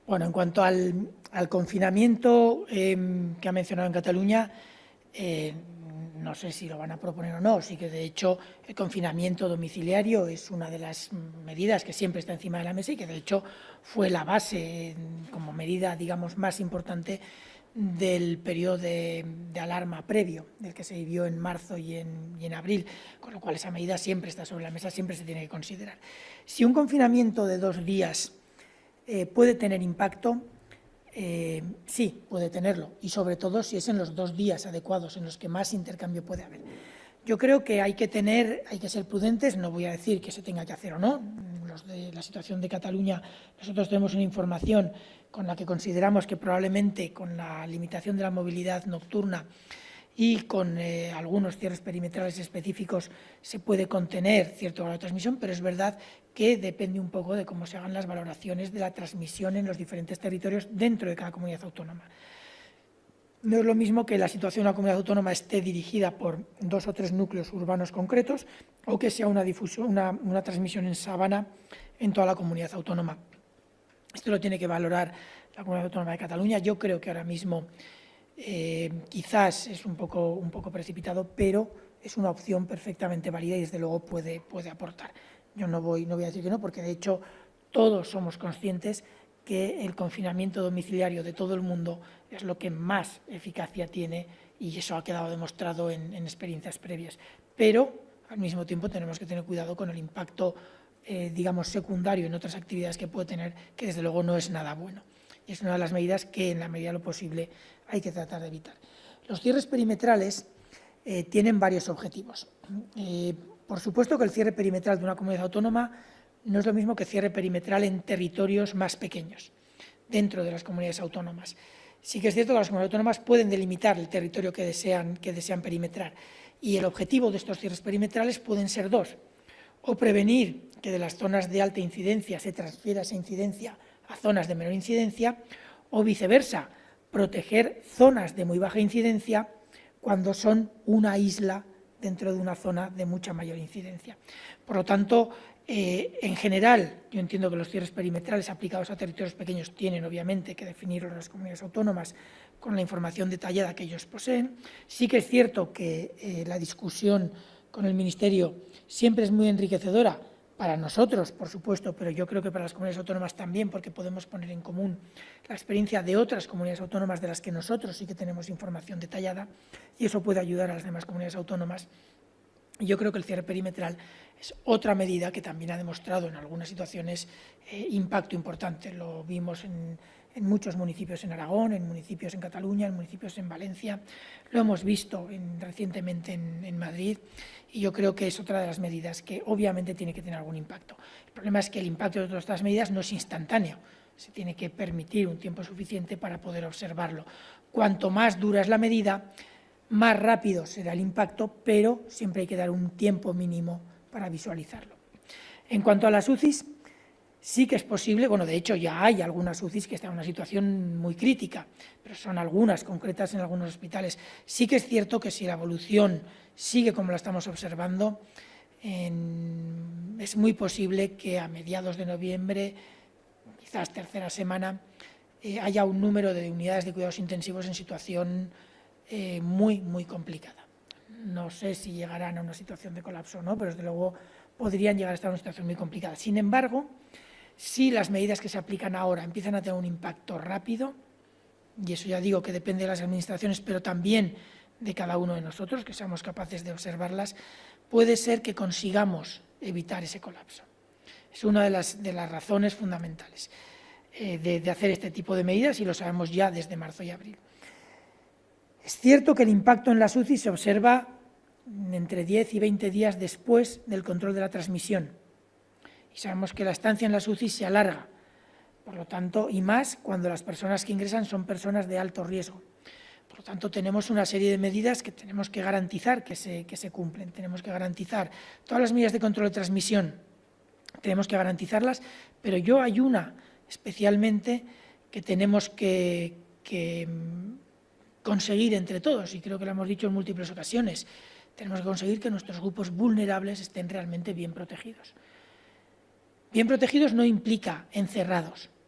Bueno, en cuanto al, al confinamiento eh, que ha mencionado en Cataluña, eh, no sé si lo van a proponer o no, sí que de hecho el confinamiento domiciliario es una de las medidas que siempre está encima de la mesa y que de hecho fue la base como medida, digamos, más importante del periodo de, de alarma previo, del que se vivió en marzo y en, y en abril, con lo cual esa medida siempre está sobre la mesa, siempre se tiene que considerar. Si un confinamiento de dos días eh, puede tener impacto, Eh, sí, puede tenerlo, y sobre todo si es en los dos días adecuados en los que más intercambio puede haber. Yo creo que hay que tener, hay que ser prudentes, no voy a decir que se tenga que hacer o no. Los de la situación de Cataluña, nosotros tenemos una información con la que consideramos que probablemente con la limitación de la movilidad nocturna y con eh, algunos cierres perimetrales específicos se puede contener cierto grado de transmisión, pero es verdad que depende un poco de cómo se hagan las valoraciones de la transmisión en los diferentes territorios dentro de cada comunidad autónoma. No es lo mismo que la situación de una comunidad autónoma esté dirigida por dos o tres núcleos urbanos concretos o que sea una, difusión, una, una transmisión en sábana en toda la comunidad autónoma. Esto lo tiene que valorar la Comunidad Autónoma de Cataluña. Yo creo que ahora mismo eh, quizás es un poco, un poco precipitado, pero es una opción perfectamente válida y desde luego puede, puede aportar. Yo no voy, no voy a decir que no, porque de hecho todos somos conscientes que el confinamiento domiciliario de todo el mundo es lo que más eficacia tiene y eso ha quedado demostrado en, en experiencias previas. Pero al mismo tiempo tenemos que tener cuidado con el impacto, eh, digamos, secundario en otras actividades que puede tener, que desde luego no es nada bueno. Y es una de las medidas que en la medida de lo posible hay que tratar de evitar. Los cierres perimetrales eh, tienen varios objetivos. Eh, Por supuesto que el cierre perimetral de una comunidad autónoma no es lo mismo que cierre perimetral en territorios más pequeños, dentro de las comunidades autónomas. Sí que es cierto que las comunidades autónomas pueden delimitar el territorio que desean, que desean perimetrar y el objetivo de estos cierres perimetrales pueden ser dos, o prevenir que de las zonas de alta incidencia se transfiera esa incidencia a zonas de menor incidencia o viceversa, proteger zonas de muy baja incidencia cuando son una isla dentro de una zona de mucha mayor incidencia. Por lo tanto, eh, en general, yo entiendo que los cierres perimetrales aplicados a territorios pequeños tienen, obviamente, que definirlos las comunidades autónomas con la información detallada que ellos poseen. Sí que es cierto que eh, la discusión con el Ministerio siempre es muy enriquecedora para nosotros, por supuesto, pero yo creo que para las comunidades autónomas también, porque podemos poner en común la experiencia de otras comunidades autónomas de las que nosotros sí que tenemos información detallada y eso puede ayudar a las demás comunidades autónomas. Y yo creo que el cierre perimetral es otra medida que también ha demostrado en algunas situaciones eh, impacto importante. Lo vimos en, en muchos municipios en Aragón, en municipios en Cataluña, en municipios en Valencia. Lo hemos visto en, recientemente en, en Madrid y yo creo que es otra de las medidas que obviamente tiene que tener algún impacto. El problema es que el impacto de todas estas medidas no es instantáneo. Se tiene que permitir un tiempo suficiente para poder observarlo. Cuanto más dura es la medida, más rápido será el impacto, pero siempre hay que dar un tiempo mínimo para visualizarlo. En cuanto a las U C Is, sí que es posible, bueno, de hecho ya hay algunas U C Is que están en una situación muy crítica, pero son algunas concretas en algunos hospitales. Sí que es cierto que si la evolución sigue como la estamos observando, en, es muy posible que a mediados de noviembre, quizás tercera semana, eh, haya un número de unidades de cuidados intensivos en situación eh, muy, muy complicada. No sé si llegarán a una situación de colapso o no, pero desde luego podrían llegar a estar en una situación muy complicada. Sin embargo, si las medidas que se aplican ahora empiezan a tener un impacto rápido, y eso ya digo que depende de las administraciones, pero también de cada uno de nosotros, que seamos capaces de observarlas, puede ser que consigamos evitar ese colapso. Es una de las, de las razones fundamentales eh, de, de hacer este tipo de medidas y lo sabemos ya desde marzo y abril. Es cierto que el impacto en las U C I se observa entre diez y veinte días después del control de la transmisión. Y sabemos que la estancia en las U C I se alarga, por lo tanto, y más cuando las personas que ingresan son personas de alto riesgo. Por lo tanto, tenemos una serie de medidas que tenemos que garantizar que se, que se cumplen. Tenemos que garantizar todas las medidas de control de transmisión, tenemos que garantizarlas, pero yo hay una especialmente que tenemos que, que conseguir entre todos, y creo que lo hemos dicho en múltiples ocasiones. Tenemos que conseguir que nuestros grupos vulnerables estén realmente bien protegidos. Bien protegidos no implica encerrados,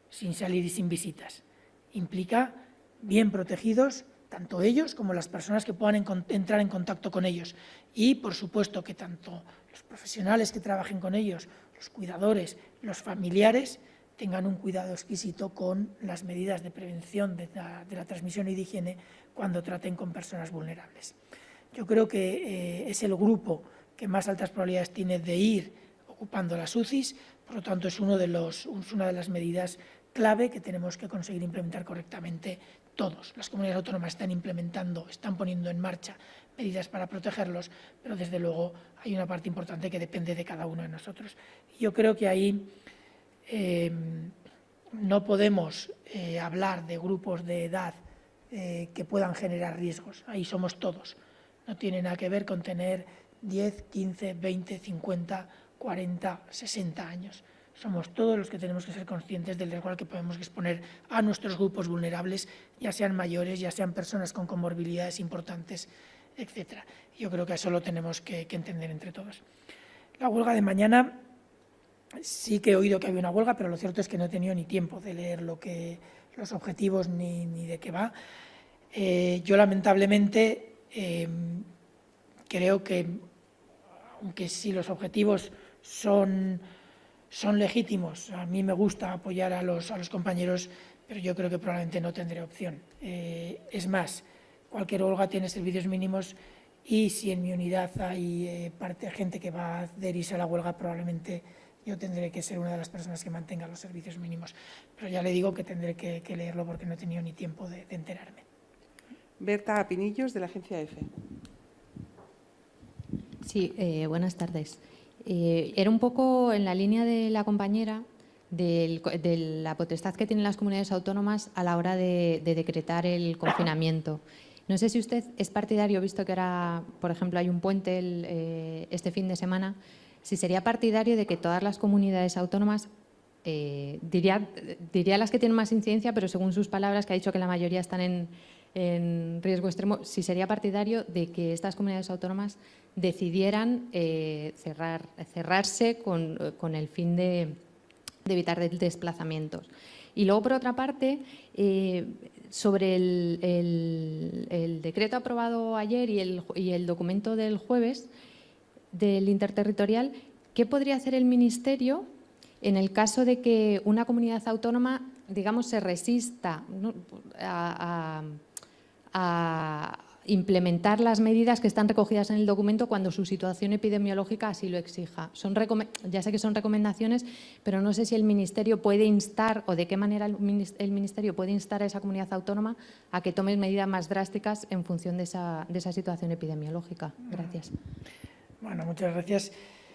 sin salir y sin visitas. Implica bien protegidos tanto ellos como las personas que puedan entrar en contacto con ellos. Y, por supuesto, que tanto los profesionales que trabajen con ellos, los cuidadores, los familiares, tengan un cuidado exquisito con las medidas de prevención de la, de la transmisión y de higiene cuando traten con personas vulnerables. Yo creo que eh, es el grupo que más altas probabilidades tiene de ir ocupando las U C Is, por lo tanto es, uno de los, es una de las medidas clave que tenemos que conseguir implementar correctamente todos. Las comunidades autónomas están implementando, están poniendo en marcha medidas para protegerlos, pero desde luego hay una parte importante que depende de cada uno de nosotros. Yo creo que ahí eh, no podemos eh, hablar de grupos de edad eh, que puedan generar riesgos. Ahí somos todos. No tiene nada que ver con tener diez, quince, veinte, cincuenta, cuarenta, sesenta años. Somos todos los que tenemos que ser conscientes del riesgo al que podemos exponer a nuestros grupos vulnerables, ya sean mayores, ya sean personas con comorbilidades importantes, etcétera. Yo creo que eso lo tenemos que, que entender entre todos. La huelga de mañana, sí que he oído que había una huelga, pero lo cierto es que no he tenido ni tiempo de leer lo que, los objetivos ni, ni de qué va. Eh, yo, lamentablemente, eh, creo que, aunque sí los objetivos son... son legítimos. A mí me gusta apoyar a los, a los compañeros, pero yo creo que probablemente no tendré opción. Eh, es más, cualquier huelga tiene servicios mínimos y si en mi unidad hay eh, parte, gente que va a adherirse a la huelga, probablemente yo tendré que ser una de las personas que mantenga los servicios mínimos. Pero ya le digo que tendré que, que leerlo porque no he tenido ni tiempo de, de enterarme. Berta Pinillos, de la agencia EFE. Sí, eh, buenas tardes. Eh, era un poco en la línea de la compañera del, de la potestad que tienen las comunidades autónomas a la hora de, de decretar el confinamiento. No sé si usted es partidario, visto que ahora, por ejemplo, hay un puente el, eh, este fin de semana, si sería partidario de que todas las comunidades autónomas, eh, diría, diría las que tienen más incidencia, pero según sus palabras, que ha dicho que la mayoría están en, en riesgo extremo, si sería partidario de que estas comunidades autónomas decidieran eh, cerrar, cerrarse con, con el fin de, de evitar desplazamientos. Y luego, por otra parte, eh, sobre el, el, el decreto aprobado ayer y el, y el documento del jueves del interterritorial, ¿qué podría hacer el Ministerio en el caso de que una comunidad autónoma, digamos, se resista, ¿no?, a, a, a implementar las medidas que están recogidas en el documento cuando su situación epidemiológica así lo exija? Son ya sé que son recomendaciones, pero no sé si el Ministerio puede instar o de qué manera el Ministerio puede instar a esa comunidad autónoma a que tome medidas más drásticas en función de esa, de esa situación epidemiológica. Gracias. Bueno, muchas gracias.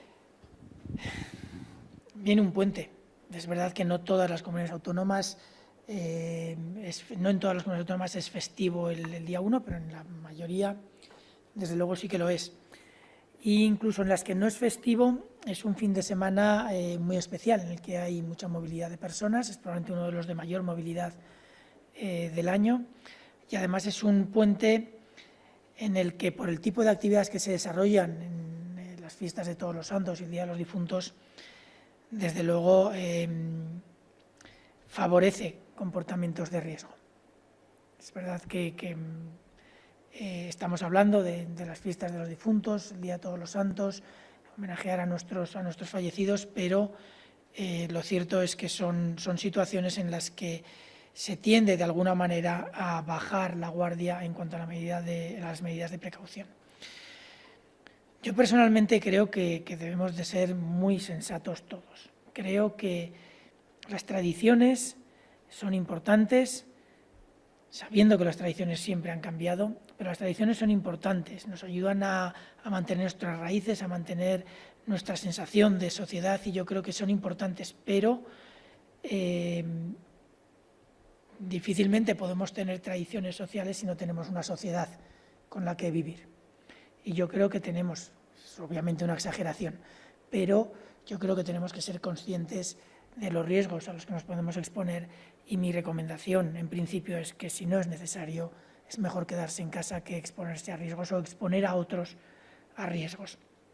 Viene un puente. Es verdad que no todas las comunidades autónomas, eh, es, no en todas las comunidades autónomas es festivo el, el día uno, pero en la mayoría, desde luego, sí que lo es. E incluso en las que no es festivo, es un fin de semana eh, muy especial, en el que hay mucha movilidad de personas, es probablemente uno de los de mayor movilidad eh, del año, y además es un puente en el que, por el tipo de actividades que se desarrollan en, en las fiestas de Todos los Santos y el Día de los Difuntos, desde luego eh, favorece comportamientos de riesgo. Es verdad que, que eh, estamos hablando de, de las fiestas de los difuntos, el Día de Todos los Santos, homenajear a nuestros, a nuestros fallecidos, pero eh, lo cierto es que son, son situaciones en las que se tiende de alguna manera a bajar la guardia en cuanto a la medida de, las medidas de precaución. Yo personalmente creo que, que debemos de ser muy sensatos todos. Creo que las tradiciones son importantes, sabiendo que las tradiciones siempre han cambiado, pero las tradiciones son importantes, nos ayudan a, a mantener nuestras raíces, a mantener nuestra sensación de sociedad, y yo creo que son importantes, pero eh, difícilmente podemos tener tradiciones sociales si no tenemos una sociedad con la que vivir. Y yo creo que tenemos, es obviamente una exageración, pero yo creo que tenemos que ser conscientes de los riesgos a los que nos podemos exponer, y mi recomendación en principio es que si no es necesario es mejor quedarse en casa que exponerse a riesgos o exponer a otros a riesgos.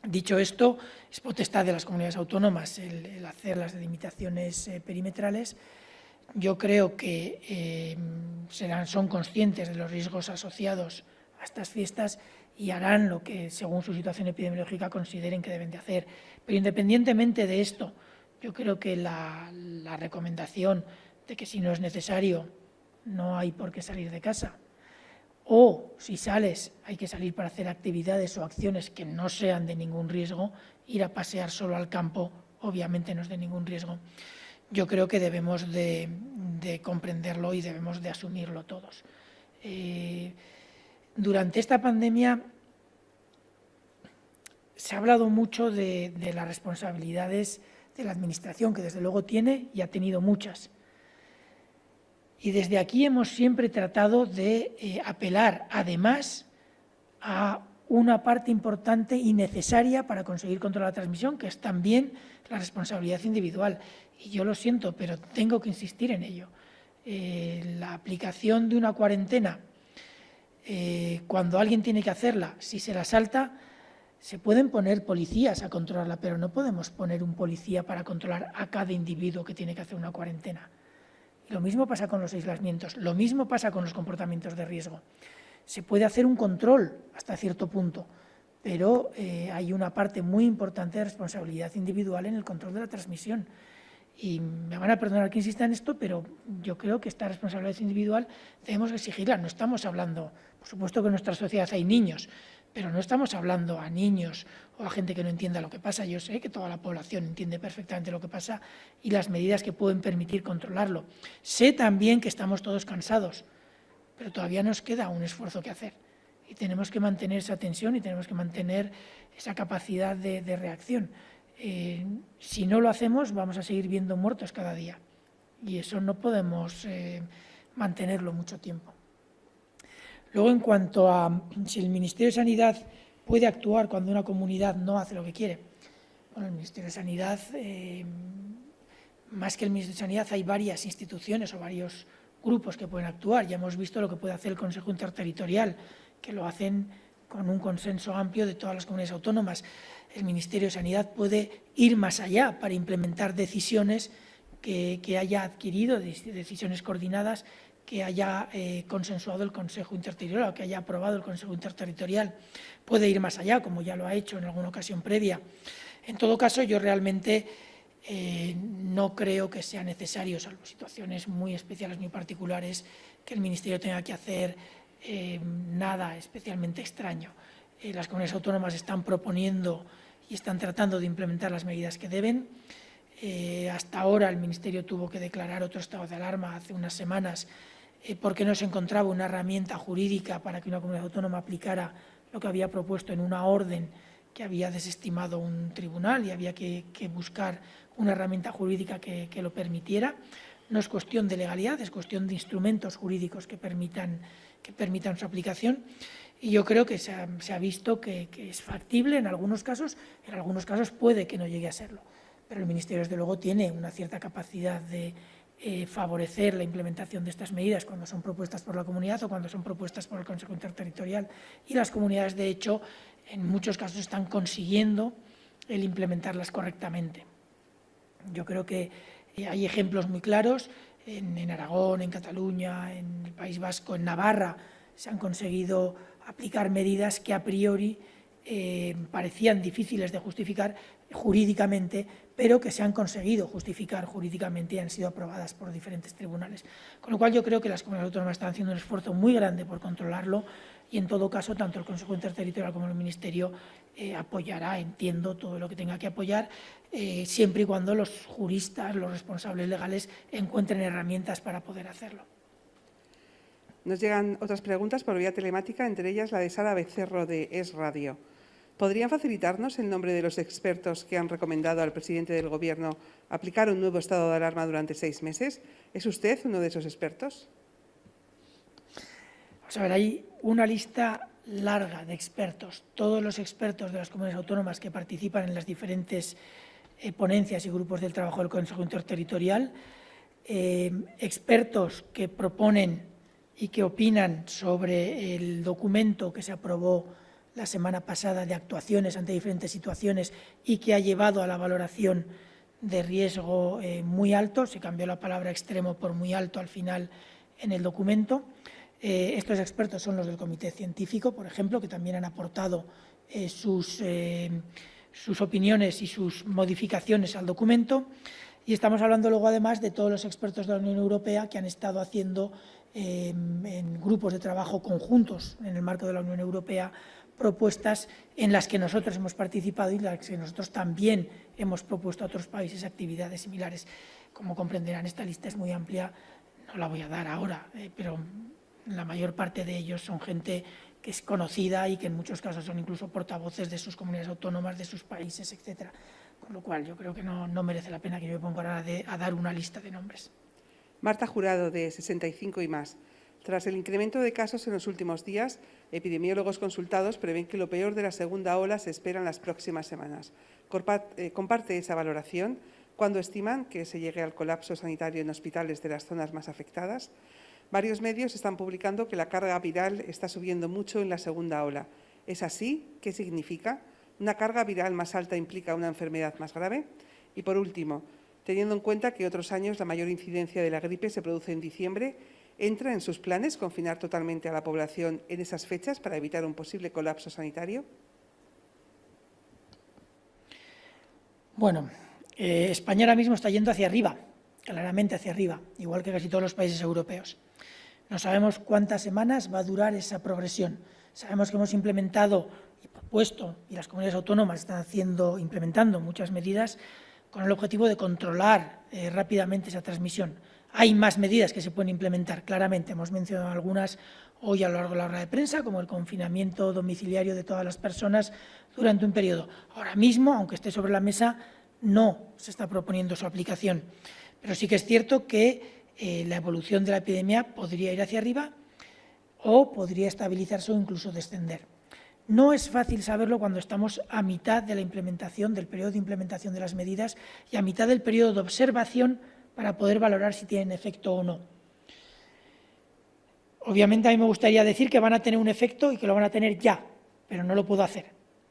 Dicho esto, es potestad de las comunidades autónomas el, el hacer las delimitaciones eh, perimetrales. Yo creo que eh, serán, son conscientes de los riesgos asociados a estas fiestas y harán lo que, según su situación epidemiológica, consideren que deben de hacer. Pero independientemente de esto, yo creo que la, la recomendación de que si no es necesario, no hay por qué salir de casa, o si sales, hay que salir para hacer actividades o acciones que no sean de ningún riesgo, ir a pasear solo al campo, obviamente no es de ningún riesgo. Yo creo que debemos de, de comprenderlo y debemos de asumirlo todos. Eh, durante esta pandemia se ha hablado mucho de, de las responsabilidades de la Administración, que desde luego tiene y ha tenido muchas. Y desde aquí hemos siempre tratado de eh, apelar, además, a una parte importante y necesaria para conseguir controlar la transmisión, que es también la responsabilidad individual. Y yo lo siento, pero tengo que insistir en ello. Eh, la aplicación de una cuarentena, eh, cuando alguien tiene que hacerla, si se la salta, se pueden poner policías a controlarla, pero no podemos poner un policía para controlar a cada individuo que tiene que hacer una cuarentena. Y lo mismo pasa con los aislamientos, lo mismo pasa con los comportamientos de riesgo. Se puede hacer un control hasta cierto punto, pero eh, hay una parte muy importante de responsabilidad individual en el control de la transmisión. Y me van a perdonar que insista en esto, pero yo creo que esta responsabilidad individual debemos exigirla. No estamos hablando, por supuesto que en nuestra sociedad hay niños, pero no estamos hablando a niños o a gente que no entienda lo que pasa. Yo sé que toda la población entiende perfectamente lo que pasa y las medidas que pueden permitir controlarlo. Sé también que estamos todos cansados, pero todavía nos queda un esfuerzo que hacer y tenemos que mantener esa tensión y tenemos que mantener esa capacidad de, de reacción. Eh, si no lo hacemos, vamos a seguir viendo muertos cada día y eso no podemos eh, mantenerlo mucho tiempo. Luego, en cuanto a si el Ministerio de Sanidad puede actuar cuando una comunidad no hace lo que quiere. Bueno, el Ministerio de Sanidad, eh, más que el Ministerio de Sanidad, hay varias instituciones o varios grupos que pueden actuar. Ya hemos visto lo que puede hacer el Consejo Interterritorial, que lo hacen con un consenso amplio de todas las comunidades autónomas. El Ministerio de Sanidad puede ir más allá para implementar decisiones que, que haya adquirido, decisiones coordinadas que haya eh, consensuado el Consejo Interterritorial o que haya aprobado el Consejo Interterritorial. Puede ir más allá, como ya lo ha hecho en alguna ocasión previa. En todo caso, yo realmente eh, no creo que sea necesario, salvo situaciones muy especiales, muy particulares, que el Ministerio tenga que hacer eh, nada especialmente extraño. Eh, las comunidades autónomas están proponiendo y están tratando de implementar las medidas que deben. Eh, hasta ahora el Ministerio tuvo que declarar otro estado de alarma hace unas semanas eh, porque no se encontraba una herramienta jurídica para que una comunidad autónoma aplicara lo que había propuesto en una orden que había desestimado un tribunal y había que, que buscar una herramienta jurídica que, que lo permitiera. No es cuestión de legalidad, es cuestión de instrumentos jurídicos que permitan, que permitan su aplicación. Y yo creo que se ha, se ha visto que, que es factible en algunos casos, en algunos casos puede que no llegue a serlo. Pero el Ministerio, desde luego, tiene una cierta capacidad de eh, favorecer la implementación de estas medidas cuando son propuestas por la comunidad o cuando son propuestas por el Consejo Interterritorial. Y las comunidades, de hecho, en muchos casos están consiguiendo el implementarlas correctamente. Yo creo que eh, hay ejemplos muy claros en, en Aragón, en Cataluña, en el País Vasco, en Navarra. Se han conseguido aplicar medidas que a priori eh, parecían difíciles de justificar jurídicamente, pero que se han conseguido justificar jurídicamente y han sido aprobadas por diferentes tribunales. Con lo cual yo creo que las comunidades autónomas están haciendo un esfuerzo muy grande por controlarlo y en todo caso tanto el Consejo Interterritorial como el Ministerio eh, apoyará, entiendo, todo lo que tenga que apoyar, eh, siempre y cuando los juristas, los responsables legales encuentren herramientas para poder hacerlo. Nos llegan otras preguntas por vía telemática, entre ellas la de Sara Becerro de Es Radio. ¿Podrían facilitarnos el nombre de los expertos que han recomendado al presidente del Gobierno aplicar un nuevo estado de alarma durante seis meses? ¿Es usted uno de esos expertos? Vamos a ver, hay una lista larga de expertos. Todos los expertos de las comunidades autónomas que participan en las diferentes eh, ponencias y grupos del trabajo del Consejo Interterritorial, eh, expertos que proponen y que opinan sobre el documento que se aprobó la semana pasada de actuaciones ante diferentes situaciones y que ha llevado a la valoración de riesgo eh, muy alto. Se cambió la palabra extremo por muy alto al final en el documento. Eh, estos expertos son los del Comité Científico, por ejemplo, que también han aportado eh, sus, eh, sus opiniones y sus modificaciones al documento. Y estamos hablando luego, además, de todos los expertos de la Unión Europea que han estado haciendo eh, en grupos de trabajo conjuntos en el marco de la Unión Europea propuestas en las que nosotros hemos participado y en las que nosotros también hemos propuesto a otros países actividades similares. Como comprenderán, esta lista es muy amplia, no la voy a dar ahora, eh, pero la mayor parte de ellos son gente que es conocida y que en muchos casos son incluso portavoces de sus comunidades autónomas, de sus países, etcétera. Con lo cual, yo creo que no, no merece la pena que yo me ponga ahora de, a dar una lista de nombres. Marta Jurado, de sesenta y cinco y más. Tras el incremento de casos en los últimos días, epidemiólogos consultados prevén que lo peor de la segunda ola se espera en las próximas semanas. ¿Comparte esa valoración? ¿Cuándo estiman que se llegue al colapso sanitario en hospitales de las zonas más afectadas? Varios medios están publicando que la carga viral está subiendo mucho en la segunda ola. ¿Es así? ¿Qué significa? ¿Una carga viral más alta implica una enfermedad más grave? Y, por último, teniendo en cuenta que otros años la mayor incidencia de la gripe se produce en diciembre, ¿entra en sus planes confinar totalmente a la población en esas fechas para evitar un posible colapso sanitario? Bueno, eh, España ahora mismo está yendo hacia arriba, claramente hacia arriba, igual que casi todos los países europeos. No sabemos cuántas semanas va a durar esa progresión. Sabemos que hemos implementado y propuesto, y las comunidades autónomas están haciendo, implementando muchas medidas con el objetivo de controlar eh, rápidamente esa transmisión. Hay más medidas que se pueden implementar, claramente. Hemos mencionado algunas hoy a lo largo de la hora de prensa, como el confinamiento domiciliario de todas las personas durante un periodo. Ahora mismo, aunque esté sobre la mesa, no se está proponiendo su aplicación. Pero sí que es cierto que eh, la evolución de la epidemia podría ir hacia arriba o podría estabilizarse o incluso descender. No es fácil saberlo cuando estamos a mitad de la implementación, del periodo de implementación de las medidas y a mitad del periodo de observación para poder valorar si tienen efecto o no. Obviamente a mí me gustaría decir que van a tener un efecto y que lo van a tener ya, pero no lo puedo hacer.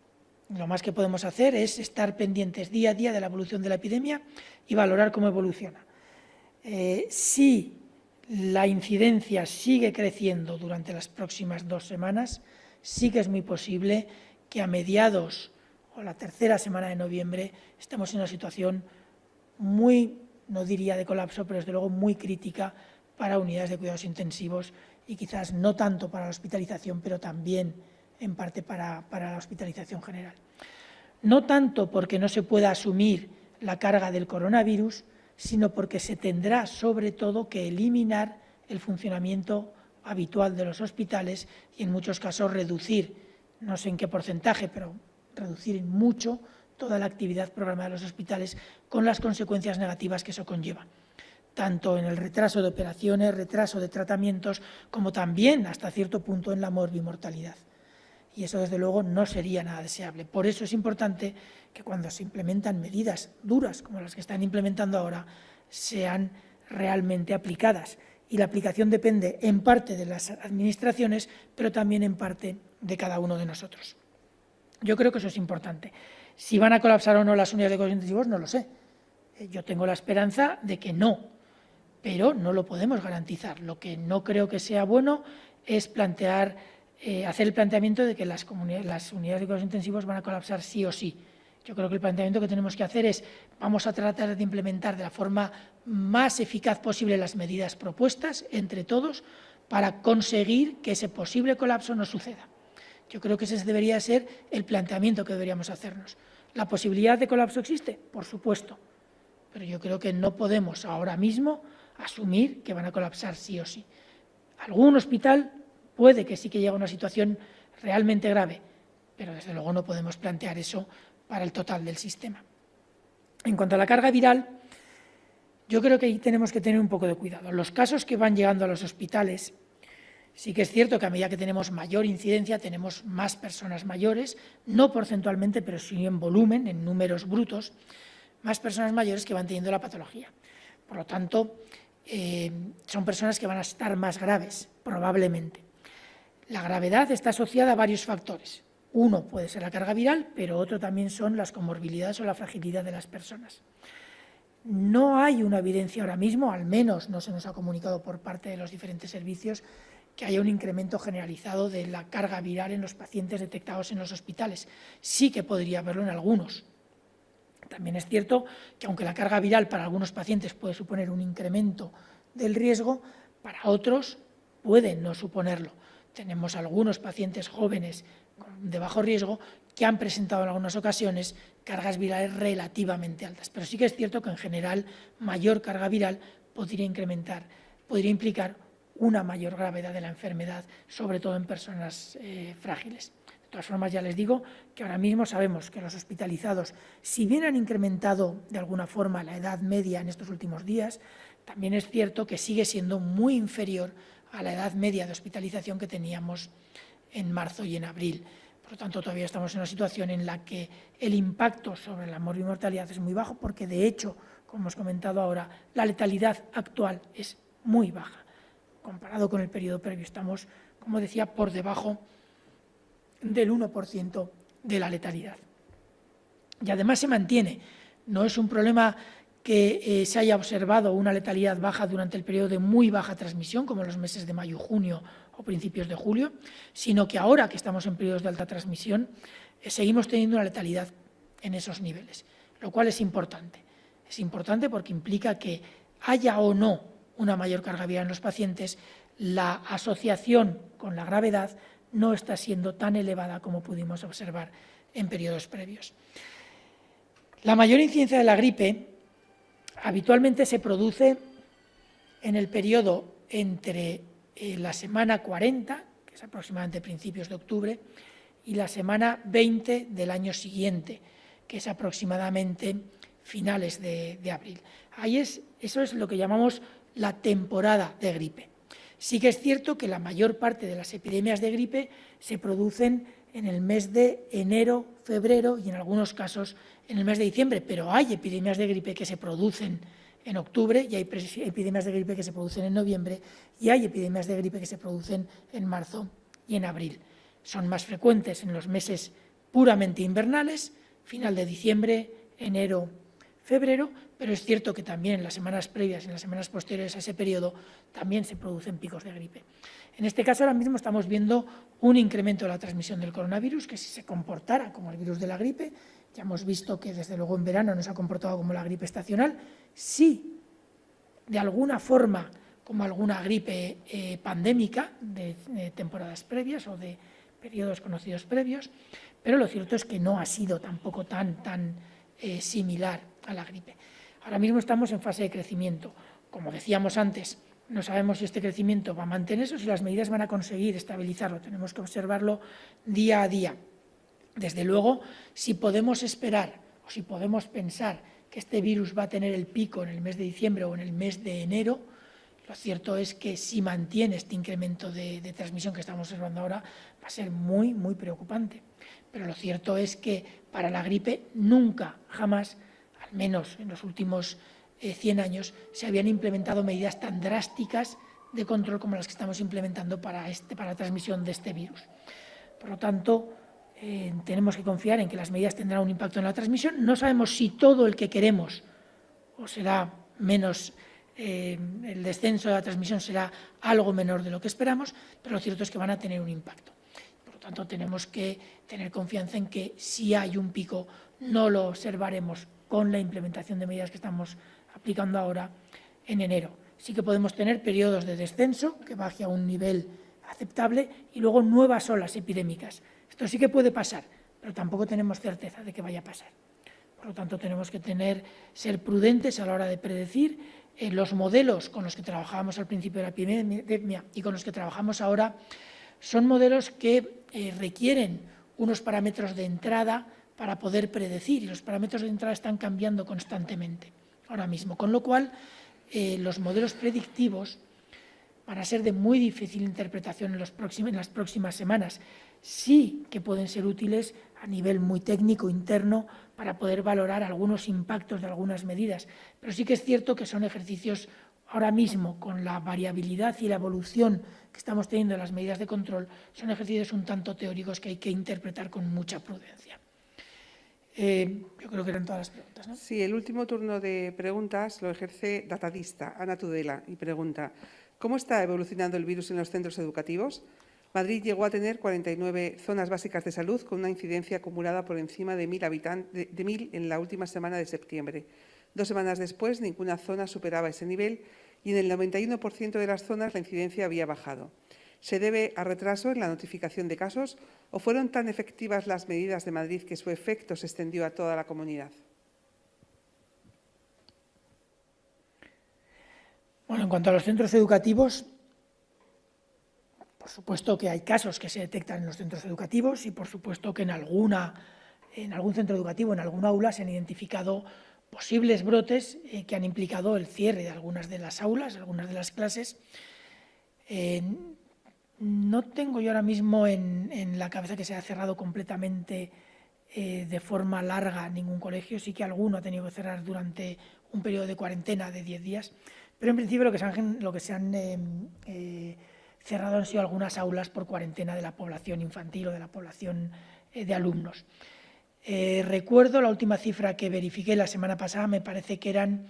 Lo más que podemos hacer es estar pendientes día a día de la evolución de la epidemia y valorar cómo evoluciona. Eh, si la incidencia sigue creciendo durante las próximas dos semanas, sí que es muy posible que a mediados o la tercera semana de noviembre estemos en una situación muy, no diría de colapso, pero desde luego muy crítica para unidades de cuidados intensivos y quizás no tanto para la hospitalización, pero también en parte para, para la hospitalización general. No tanto porque no se pueda asumir la carga del coronavirus, sino porque se tendrá sobre todo que eliminar el funcionamiento habitual de los hospitales y en muchos casos reducir, no sé en qué porcentaje, pero reducir en mucho toda la actividad programada de los hospitales con las consecuencias negativas que eso conlleva, tanto en el retraso de operaciones, retraso de tratamientos, como también hasta cierto punto en la morbimortalidad. Y eso, desde luego, no sería nada deseable. Por eso es importante que cuando se implementan medidas duras, como las que están implementando ahora, sean realmente aplicadas. Y la aplicación depende en parte de las administraciones, pero también en parte de cada uno de nosotros. Yo creo que eso es importante. Si van a colapsar o no las unidades de cuidados intensivos, no lo sé. Yo tengo la esperanza de que no, pero no lo podemos garantizar. Lo que no creo que sea bueno es plantear, eh, hacer el planteamiento de que las, comunidades, las unidades de cuidados intensivos van a colapsar sí o sí. Yo creo que el planteamiento que tenemos que hacer es, vamos a tratar de implementar de la forma más eficaz posible las medidas propuestas entre todos para conseguir que ese posible colapso no suceda. Yo creo que ese debería ser el planteamiento que deberíamos hacernos. ¿La posibilidad de colapso existe? Por supuesto, pero yo creo que no podemos ahora mismo asumir que van a colapsar sí o sí. Algún hospital puede que sí que llegue a una situación realmente grave, pero desde luego no podemos plantear eso para el total del sistema. En cuanto a la carga viral, yo creo que ahí tenemos que tener un poco de cuidado. Los casos que van llegando a los hospitales, sí que es cierto que a medida que tenemos mayor incidencia, tenemos más personas mayores, no porcentualmente, pero sí en volumen, en números brutos, más personas mayores que van teniendo la patología. Por lo tanto, eh, son personas que van a estar más graves, probablemente. La gravedad está asociada a varios factores. Uno puede ser la carga viral, pero otro también son las comorbilidades o la fragilidad de las personas. No hay una evidencia ahora mismo, al menos no se nos ha comunicado por parte de los diferentes servicios, que haya un incremento generalizado de la carga viral en los pacientes detectados en los hospitales. Sí que podría haberlo en algunos. También es cierto que aunque la carga viral para algunos pacientes puede suponer un incremento del riesgo, para otros puede no suponerlo. Tenemos algunos pacientes jóvenes de bajo riesgo que han presentado en algunas ocasiones cargas virales relativamente altas. Pero sí que es cierto que en general mayor carga viral podría incrementar, podría implicar una mayor gravedad de la enfermedad, sobre todo en personas eh, frágiles. De todas formas, ya les digo que ahora mismo sabemos que los hospitalizados, si bien han incrementado de alguna forma la edad media en estos últimos días, también es cierto que sigue siendo muy inferior a la edad media de hospitalización que teníamos en marzo y en abril. Por lo tanto, todavía estamos en una situación en la que el impacto sobre la morbimortalidad es muy bajo, porque de hecho, como hemos comentado ahora, la letalidad actual es muy baja. Comparado con el periodo previo, estamos, como decía, por debajo del uno por ciento de la letalidad. Y además se mantiene. No es un problema que eh, se haya observado una letalidad baja durante el periodo de muy baja transmisión, como en los meses de mayo, junio o principios de julio, sino que ahora que estamos en periodos de alta transmisión, eh, seguimos teniendo una letalidad en esos niveles, lo cual es importante. Es importante porque implica que haya o no una mayor carga viral en los pacientes, la asociación con la gravedad no está siendo tan elevada como pudimos observar en periodos previos. La mayor incidencia de la gripe habitualmente se produce en el periodo entre eh, la semana cuarenta, que es aproximadamente principios de octubre, y la semana veinte del año siguiente, que es aproximadamente finales de, de abril. Ahí es, eso es lo que llamamos la temporada de gripe. Sí que es cierto que la mayor parte de las epidemias de gripe se producen en el mes de enero, febrero y en algunos casos en el mes de diciembre, pero hay epidemias de gripe que se producen en octubre y hay epidemias de gripe que se producen en noviembre y hay epidemias de gripe que se producen en marzo y en abril. Son más frecuentes en los meses puramente invernales, final de diciembre, enero, febrero, pero es cierto que también en las semanas previas y en las semanas posteriores a ese periodo también se producen picos de gripe. En este caso, ahora mismo estamos viendo un incremento de la transmisión del coronavirus, que si se comportara como el virus de la gripe, ya hemos visto que desde luego en verano no se ha comportado como la gripe estacional, sí, de alguna forma como alguna gripe eh, pandémica de, de temporadas previas o de periodos conocidos previos, pero lo cierto es que no ha sido tampoco tan, tan eh, similar a la gripe. Ahora mismo estamos en fase de crecimiento. Como decíamos antes, no sabemos si este crecimiento va a mantenerse o si las medidas van a conseguir estabilizarlo. Tenemos que observarlo día a día. Desde luego, si podemos esperar o si podemos pensar que este virus va a tener el pico en el mes de diciembre o en el mes de enero, lo cierto es que si mantiene este incremento de, de transmisión que estamos observando ahora, va a ser muy, muy preocupante. Pero lo cierto es que para la gripe nunca, jamás, al menos en los últimos eh, cien años, se habían implementado medidas tan drásticas de control como las que estamos implementando para, este, para la transmisión de este virus. Por lo tanto, eh, tenemos que confiar en que las medidas tendrán un impacto en la transmisión. No sabemos si todo el que queremos o será menos, eh, el descenso de la transmisión será algo menor de lo que esperamos, pero lo cierto es que van a tener un impacto. Por lo tanto, tenemos que tener confianza en que si hay un pico, no lo observaremos con la implementación de medidas que estamos aplicando ahora en enero. Sí que podemos tener periodos de descenso que baje a un nivel aceptable y luego nuevas olas epidémicas. Esto sí que puede pasar, pero tampoco tenemos certeza de que vaya a pasar. Por lo tanto, tenemos que tener, ser prudentes a la hora de predecir. Eh, los modelos con los que trabajábamos al principio de la epidemia y con los que trabajamos ahora son modelos que eh, requieren unos parámetros de entrada para poder predecir, y los parámetros de entrada están cambiando constantemente ahora mismo, con lo cual eh, los modelos predictivos van a ser de muy difícil interpretación en, los próximos, en las próximas semanas. Sí que pueden ser útiles a nivel muy técnico interno para poder valorar algunos impactos de algunas medidas, pero sí que es cierto que son ejercicios ahora mismo, con la variabilidad y la evolución que estamos teniendo en las medidas de control, son ejercicios un tanto teóricos que hay que interpretar con mucha prudencia. Eh, yo creo que eran todas las preguntas, ¿no? Sí, el último turno de preguntas lo ejerce Datadista, Ana Tudela, y pregunta: ¿cómo está evolucionando el virus en los centros educativos? Madrid llegó a tener cuarenta y nueve zonas básicas de salud con una incidencia acumulada por encima de mil habitantes, de, de mil en la última semana de septiembre. Dos semanas después, ninguna zona superaba ese nivel y en el noventa y uno por ciento de las zonas la incidencia había bajado. ¿Se debe a retraso en la notificación de casos o fueron tan efectivas las medidas de Madrid que su efecto se extendió a toda la comunidad? Bueno, en cuanto a los centros educativos, por supuesto que hay casos que se detectan en los centros educativos y por supuesto que en, alguna, en algún centro educativo, en algún aula, se han identificado posibles brotes eh, que han implicado el cierre de algunas de las aulas, algunas de las clases. Eh, no tengo yo ahora mismo en, en la cabeza que se haya cerrado completamente eh, de forma larga ningún colegio. Sí que alguno ha tenido que cerrar durante un periodo de cuarentena de diez días, pero en principio lo que se han, lo que se han eh, eh, cerrado han sido algunas aulas por cuarentena de la población infantil o de la población eh, de alumnos. Eh, recuerdo la última cifra que verifiqué la semana pasada, me parece que eran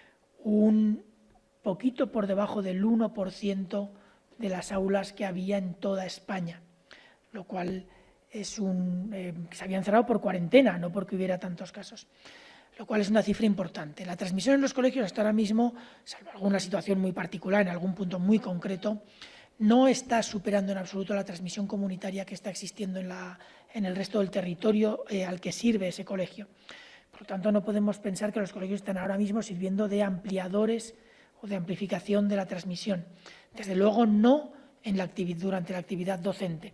un poquito por debajo del uno por ciento de las aulas que había en toda España, lo cual es un, eh, se habían cerrado por cuarentena, no porque hubiera tantos casos, lo cual es una cifra importante. La transmisión en los colegios hasta ahora mismo, salvo alguna situación muy particular, en algún punto muy concreto, no está superando en absoluto la transmisión comunitaria que está existiendo en, la, en el resto del territorio eh, al que sirve ese colegio. Por lo tanto, no podemos pensar que los colegios están ahora mismo sirviendo de ampliadores o de amplificación de la transmisión. Desde luego, no en la actividad, durante la actividad docente.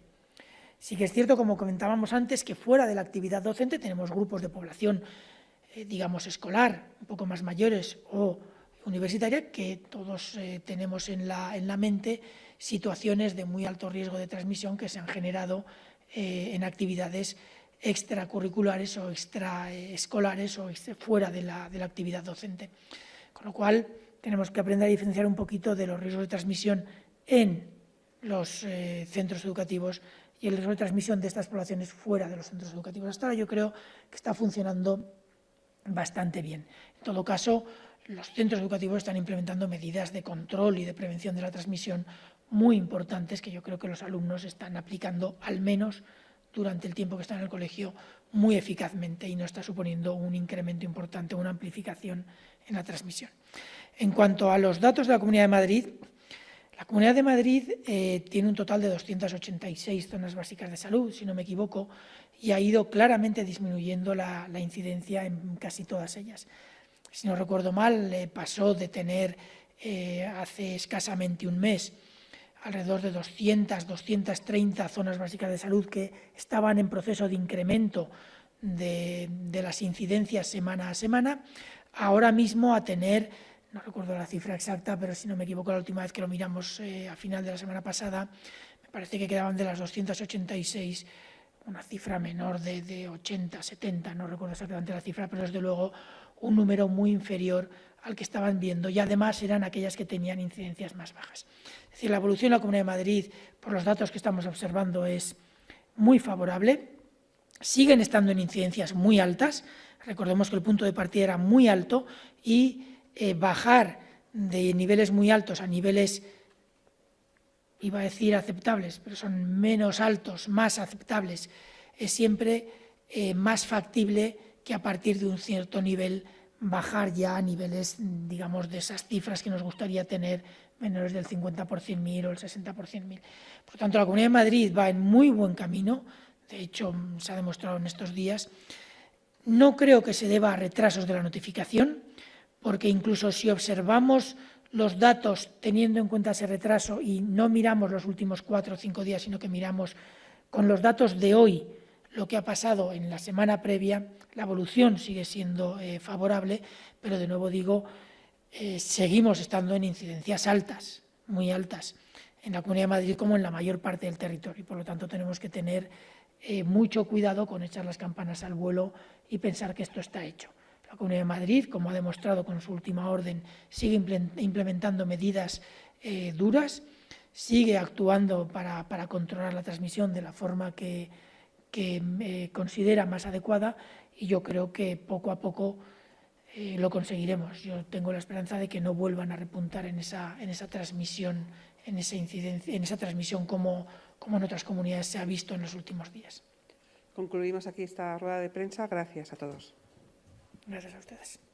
Sí que es cierto, como comentábamos antes, que fuera de la actividad docente tenemos grupos de población, eh, digamos, escolar, un poco más mayores o universitaria, que todos eh, tenemos en la, en la mente situaciones de muy alto riesgo de transmisión que se han generado eh, en actividades extracurriculares o extraescolares o extra, fuera de la, de la actividad docente. Con lo cual, tenemos que aprender a diferenciar un poquito de los riesgos de transmisión en los eh, centros educativos y el riesgo de transmisión de estas poblaciones fuera de los centros educativos. Hasta ahora yo creo que está funcionando bastante bien. En todo caso, los centros educativos están implementando medidas de control y de prevención de la transmisión muy importantes que yo creo que los alumnos están aplicando, al menos durante el tiempo que están en el colegio, muy eficazmente y no está suponiendo un incremento importante, una amplificación en la transmisión. En cuanto a los datos de la Comunidad de Madrid, la Comunidad de Madrid eh, tiene un total de doscientas ochenta y seis zonas básicas de salud, si no me equivoco, y ha ido claramente disminuyendo la, la incidencia en casi todas ellas. Si no recuerdo mal, eh, pasó de tener eh, hace escasamente un mes alrededor de doscientas, doscientas treinta zonas básicas de salud que estaban en proceso de incremento de, de las incidencias semana a semana, ahora mismo a tener, no recuerdo la cifra exacta, pero si no me equivoco la última vez que lo miramos eh, a final de la semana pasada, me parece que quedaban de las doscientas ochenta y seis una cifra menor de, de ochenta, setenta, no recuerdo exactamente la cifra, pero desde luego un número muy inferior al que estaban viendo y además eran aquellas que tenían incidencias más bajas. Es decir, la evolución en la Comunidad de Madrid, por los datos que estamos observando, es muy favorable. Siguen estando en incidencias muy altas. Recordemos que el punto de partida era muy alto y eh, bajar de niveles muy altos a niveles, iba a decir aceptables, pero son menos altos, más aceptables, es siempre eh, más factible que a partir de un cierto nivel bajar ya a niveles, digamos, de esas cifras que nos gustaría tener, menores del cincuenta por cien mil o el sesenta por cien mil. Por tanto, la Comunidad de Madrid va en muy buen camino, de hecho, se ha demostrado en estos días. No creo que se deba a retrasos de la notificación, porque incluso si observamos los datos teniendo en cuenta ese retraso y no miramos los últimos cuatro o cinco días, sino que miramos con los datos de hoy lo que ha pasado en la semana previa, la evolución sigue siendo eh, favorable, pero de nuevo digo, eh, seguimos estando en incidencias altas, muy altas, en la Comunidad de Madrid como en la mayor parte del territorio. Por lo tanto, tenemos que tener eh, mucho cuidado con echar las campanas al vuelo y pensar que esto está hecho. La Comunidad de Madrid, como ha demostrado con su última orden, sigue implementando medidas eh, duras, sigue actuando para, para controlar la transmisión de la forma que, que eh, considera más adecuada, y yo creo que poco a poco eh, lo conseguiremos. Yo tengo la esperanza de que no vuelvan a repuntar en esa, en esa transmisión, en esa incidencia, en esa transmisión como, como en otras comunidades se ha visto en los últimos días. Concluimos aquí esta rueda de prensa. Gracias a todos. Gracias a ustedes.